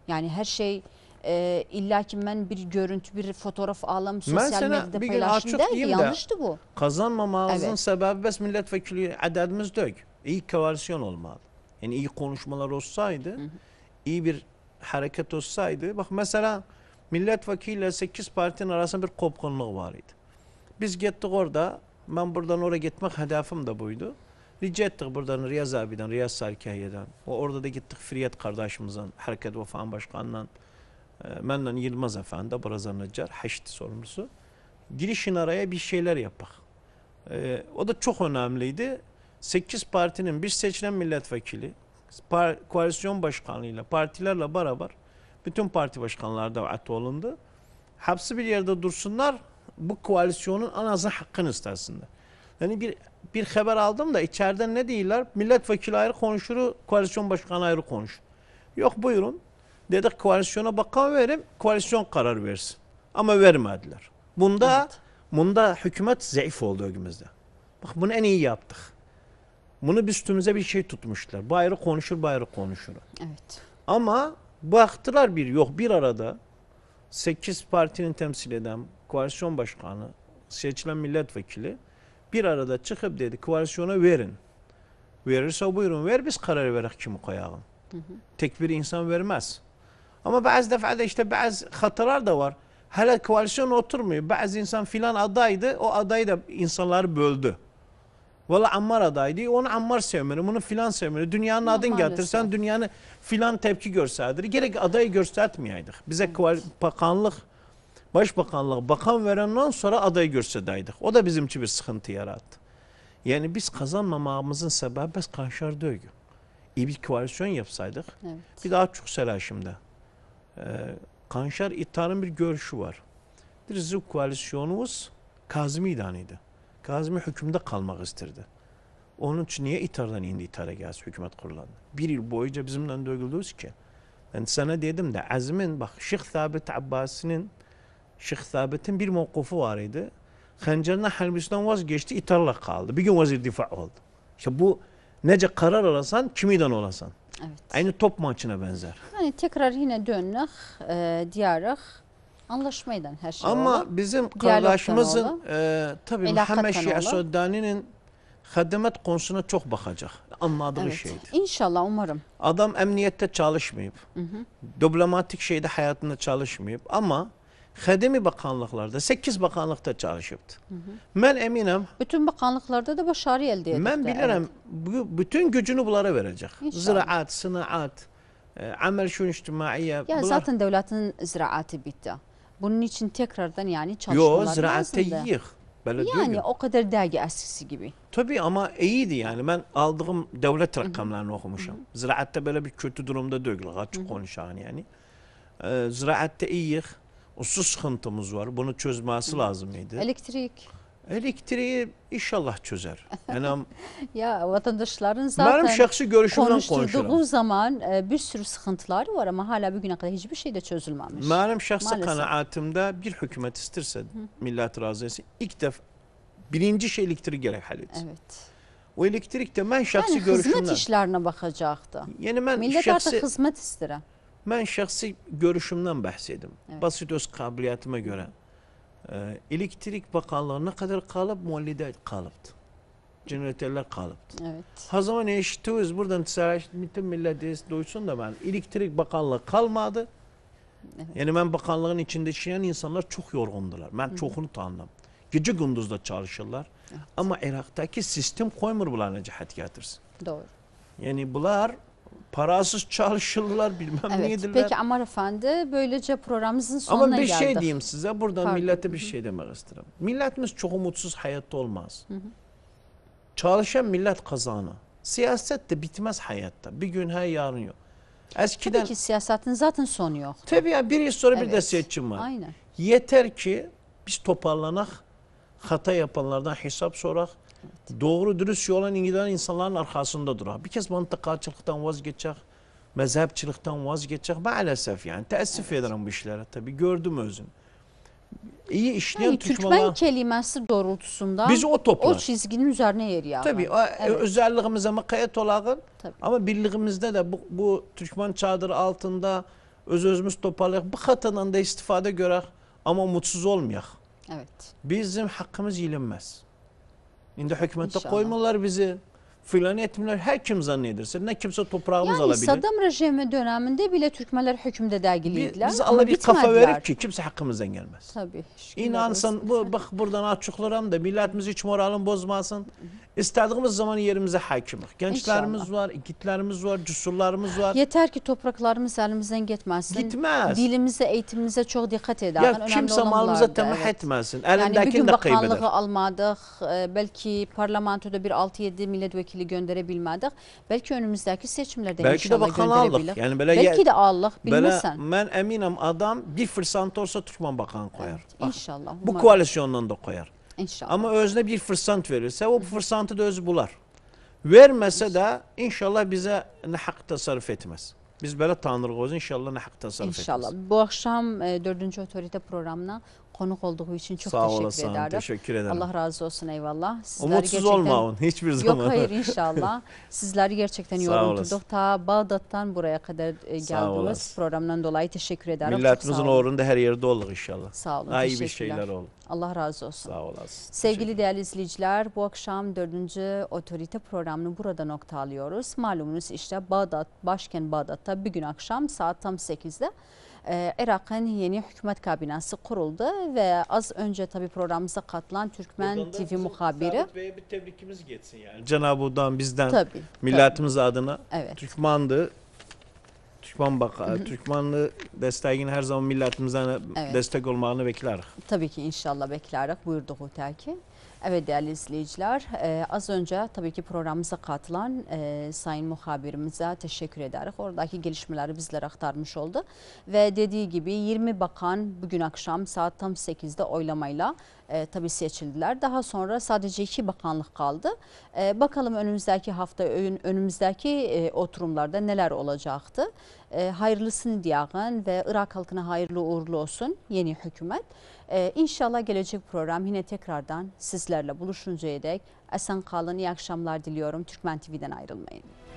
Yani her şey e, illa ki ben bir görüntü, bir fotoğraf alam sosyal sana medyada bir gün paylaşım açık değil. diyeyim de, Yanlıştı bu. Kazanmamamızın Evet. sebebi bes milletvekili adedimiz değil. İyi koalisyon olmalı. Yani iyi konuşmalar olsaydı, hı hı. iyi bir hareket olsaydı. Bak mesela milletvekiliyle sekiz partinin arasında bir kopkunluğu var idi. Biz gittik orada, ben buradan oraya gitmek hedefim de buydu. Rica ettik buradan Riyaz abiden, Riyaz Sarkiye'den. O orada da gittik Firiyet kardeşimizden, Hareket Vefa'nın başkanından, e, benden Yılmaz Efendi, Brazan Necar, Haçlı sorumlusu. Girişin araya bir şeyler yapak. E, o da çok önemliydi. sekiz partinin bir seçilen milletvekili, par, koalisyon başkanlığıyla, partilerle beraber bütün parti başkanları davet olundu. Hepsi bir yerde dursunlar, bu koalisyonun en azı hakkını istesinler. Yani bir bir haber aldım da içeriden ne diyorlar? Milletvekili ayrı konuşur, koalisyon başkanı ayrı konuşur. Yok buyurun. Dedik koalisyona bakan verim, koalisyon karar versin. Ama vermediler. Bunda evet. bunda hükümet zayıf oldu ögümüzde. Bak bunu en iyi yaptık. Bunu üstümüze bir şey tutmuşlar. Bu ayrı konuşur, bu ayrı konuşur. Evet. Ama baktılar bir yok bir arada sekiz partinin temsil eden koalisyon başkanı, seçilen milletvekili bir arada çıkıp dedi koalisyona verin. Verirse buyurun ver biz karar verek kimi koyalım. Hı hı. Tek bir insan vermez. Ama bazı defada işte bazı hatalar da var. Hala koalisyon oturmuyor. Bazı insan filan adaydı. O adayı da insanları böldü. Valla Ammar adaydı. Onu Ammar sevmiyor. Bunu filan sevmiyor. Dünyanın adını getirsen dünyanın filan tepki gösterdir. Gerek adayı göstermeyeydik. Bize evet. bakanlık, başbakanlık bakan verenden sonra adayı göstereydik. O da bizim için bir sıkıntı yarattı. Yani biz kazanmamamızın sebebi biz Kanşar dögü. İyi bir koalisyon yapsaydık. Evet. Bir daha çok selaşımda. Ee, Kanşar İttihar'ın bir görüşü var. Bizim koalisyonumuz Kazım'ı idanıydı. Kazım'ı hükümde kalmak isterdi. Onun için niye İttihar'dan indi İttihar'a gelsin hükümet kurulandı. Bir yıl boyunca bizimle dögüldüğüz ki. Ben sana dedim de Azim'in bak Şeyh Thabit Abbasi'nin Şeyh Thabit'in bir mevkufu var idi. Hancerine Halbistan vazgeçti, İttihar'la kaldı. Bir gün vazir difa oldu. İşte bu nece karar alasan, kimiden olasan. Evet. Aynı top maçına benzer. Yani tekrar yine dönük, e, diyarık, anlaşmaydan her şey Ama olur. bizim kardeşimizin e, tabii Muhammed Şia Soddani'nin hizmet konusuna çok bakacak. Anladığı evet. şeydi. İnşallah umarım. Adam emniyette çalışmayıp, hı hı. diplomatik şeyde hayatında çalışmayıp ama Xədimi bakanlıklarda, sekiz bakanlıkta çalışıbdı. Hı hı. Ben eminim. Bütün bakanlıklarda da başarı elde edildi. Ben bilirim evet. bu, bütün gücünü bunlara verecek. İnşallah. Ziraat, sınaat, e, amel şun içtimaiye. Ya bunlar... zaten devletin ziraatı bitti. Bunun için tekrardan yani çalışmalar lazımdı. Yo, ziraatte yiyik. Yani değil. O kadar değil eskisi gibi. Tabii ama iyiydi yani. Ben aldığım devlet rakamlarını hı hı. okumuşum. Hı hı. Ziraatte böyle bir kötü durumda değil. Açık konuşan yani. E, ziraatte iyiyiz. Usul sıkıntımız var. Bunu çözmesi Hı. lazımydı. Elektrik. Elektriği inşallah çözer. Yani ya vatandaşların zaten benim şahsi görüşümden konuşturduğu zaman e, bir sürü sıkıntıları var ama hala bugüne kadar hiçbir şey de çözülmemiş. Benim şahsi Maalesef. kanaatimde bir hükümet isterse Hı. millet razı etsin ilk defa birinci şey elektriği gerek halletsin. Evet. O elektrik de ben şahsi yani görüşümden. Hizmet işlerine bakacaktı. Yani ben millet şahsi, artık hizmet ister. Ben şahsi görüşümden bahsedim. Evet. Basit öz kabiliyetime göre. Ee, Elektrik Bakanlığı ne kadar kalıp muallide kalıptı. Jeneratörler kalıptı. Evet. Ha zaman eşitiyoruz buradan bütün millet duysun da ben. Elektrik Bakanlığı kalmadı. Evet. Yani ben bakanlığın içinde yaşayan insanlar çok yorgundular. Ben Hı-hı. çoğunu tanıdım. Gece gündüz de çalışırlar. Evet. Ama Irak'taki sistem koymur bunlar necahat getirsin. Doğru. Yani bunlar parasız çalışırlar bilmem evet, neydiler. Peki Ammar Efendi böylece programımızın sonuna geldik. Ama bir geldik. şey diyeyim size buradan Pardon. millete bir Hı -hı. şey demek istedim. Milletimiz çok umutsuz hayatta olmaz. Hı -hı. Çalışan millet kazanı. Siyaset de bitmez hayatta. Bir gün her yarın yok. Eskiden, Tabii ki siyasetin zaten sonu yok. Tabii ya bir yıl sonra evet. bir de seçim var. Aynen. Yeter ki biz toparlanak, hata yapanlardan hesap sorak. Evet. Doğru dürüst yola giden insanların arkasında durar. Bir kez mantıkacılıktan vazgeçecek, mezhepçilikten vazgeçecek. Maalesef yani teessüf evet. ederim bu işlere. Tabii gördüm özüm. İyi işleyen yani Türkmen kelimesi doğrultusunda biz o, toplar. o çizginin üzerine yer yağlar. Tabii evet. özelliğimize makayet olağın ama birliğimizde de bu, bu Türkmen çadırı altında öz-özümüz toparlayaq. Bu xatadan da istifadə görək, amma mutsuz olmayaq. Evet. Bizim haqqımız yelinməz. İndi hökumətdə İnşallah. qoymurlar bizi. Filan etmirlər. Hər kim zannedirsə, nə kimsə toprağımız Yani alabilir. Saddam rejimi döneminde bile Türkmenler hükümde değildiler. Biz ama Allah bir kafa bitmediler. verip ki kimse hakkımızdan gelmez. Tabii. şükürler İnansan olsun. bu bak buradan açıklarım da milletimiz hiç moralini bozmasın. İstediğimiz zaman yerimize hakimik. Gençlerimiz İnşallah. var, igitlerimiz var, cüsurlarımız var. Yeter ki topraklarımız elimizden gitmesin. Gitmez. Dilimize, eğitimimize çok dikkat edelim. Ya kimse malımıza temah etmesin. Elindekini Yani bir de gün kaybeder. bakanlığı almadık. e, Belki parlamentoda bir altı yedi milletvekili gönderebilmedik. Belki önümüzdeki seçimlerde Belki de inşallah bakan aldık. gönderebilir. Yani böyle Belki de Allah Böyle bilmesen. ben eminim adam bir fırsat olsa Türkmen Bakanı koyar. Evet, Bak, inşallah. bu umarım. koalisyondan da koyar. İnşallah. Ama özüne bir fırsat verirse o fırsatı da özü bular. Vermese de inşallah bize ne hak tasarruf etmez. Biz böyle tanırıq olsun inşallah ne hak tasarruf İnşallah. etmez. Bu akşam e, dördüncü otorite programına konuk olduğu için çok Sağ teşekkür olasın, ederim. teşekkür ederim. Allah razı olsun, eyvallah. Sizleri Umutsuz gerçekten... olma on hiçbir zaman. Yok hayır inşallah. Sizleri gerçekten Sağ yorulduk. olasın. Ta Bağdat'tan buraya kadar e, Sağ geldiniz. olasın. Programdan dolayı teşekkür ederim. Çok Milletimizin sağ olun. uğrunda her yerde olur inşallah. Sağ olun. Daha iyi bir teşekkürler. şeyler olur. Allah razı olsun. Sağ olasın. Sevgili değerli izleyiciler, bu akşam dördüncü otorite programını burada nokta alıyoruz. Malumunuz işte Bağdat, başkent Bağdat'ta bir gün akşam saat tam sekizde e, Irak'ın yeni hükümet kabinesi kuruldu ve az önce tabii programımıza katılan Türkmen T V muhabiri. Sabit Bey'e bir tebrikimiz geçsin yani. Cenab-ı Allah'dan bizden Tabii. milletimiz adına Evet. Türkmandı. Türkman baka, Türkmanlı desteğini her zaman milletimizden Evet. destek olmağını bekleriz. Tabii ki inşallah bekleriz. Buyurduğu terki. Evet değerli izleyiciler, e, az önce tabii ki programımıza katılan e, sayın muhabirimize teşekkür ederiz. Oradaki gelişmeleri bizlere aktarmış oldu. Ve dediği gibi yirmi bakan bugün akşam saat tam sekizde oylamayla e, tabii seçildiler. Daha sonra sadece iki bakanlık kaldı. E, bakalım önümüzdeki hafta ön, önümüzdeki e, oturumlarda neler olacaktı. E, hayırlısını diyelim ve Irak halkına hayırlı uğurlu olsun yeni hükümet. Ee, İnşallah gelecek program yine tekrardan sizlerle buluşuncaya dek esen kalın, iyi akşamlar diliyorum. Türkmen T V'den ayrılmayın.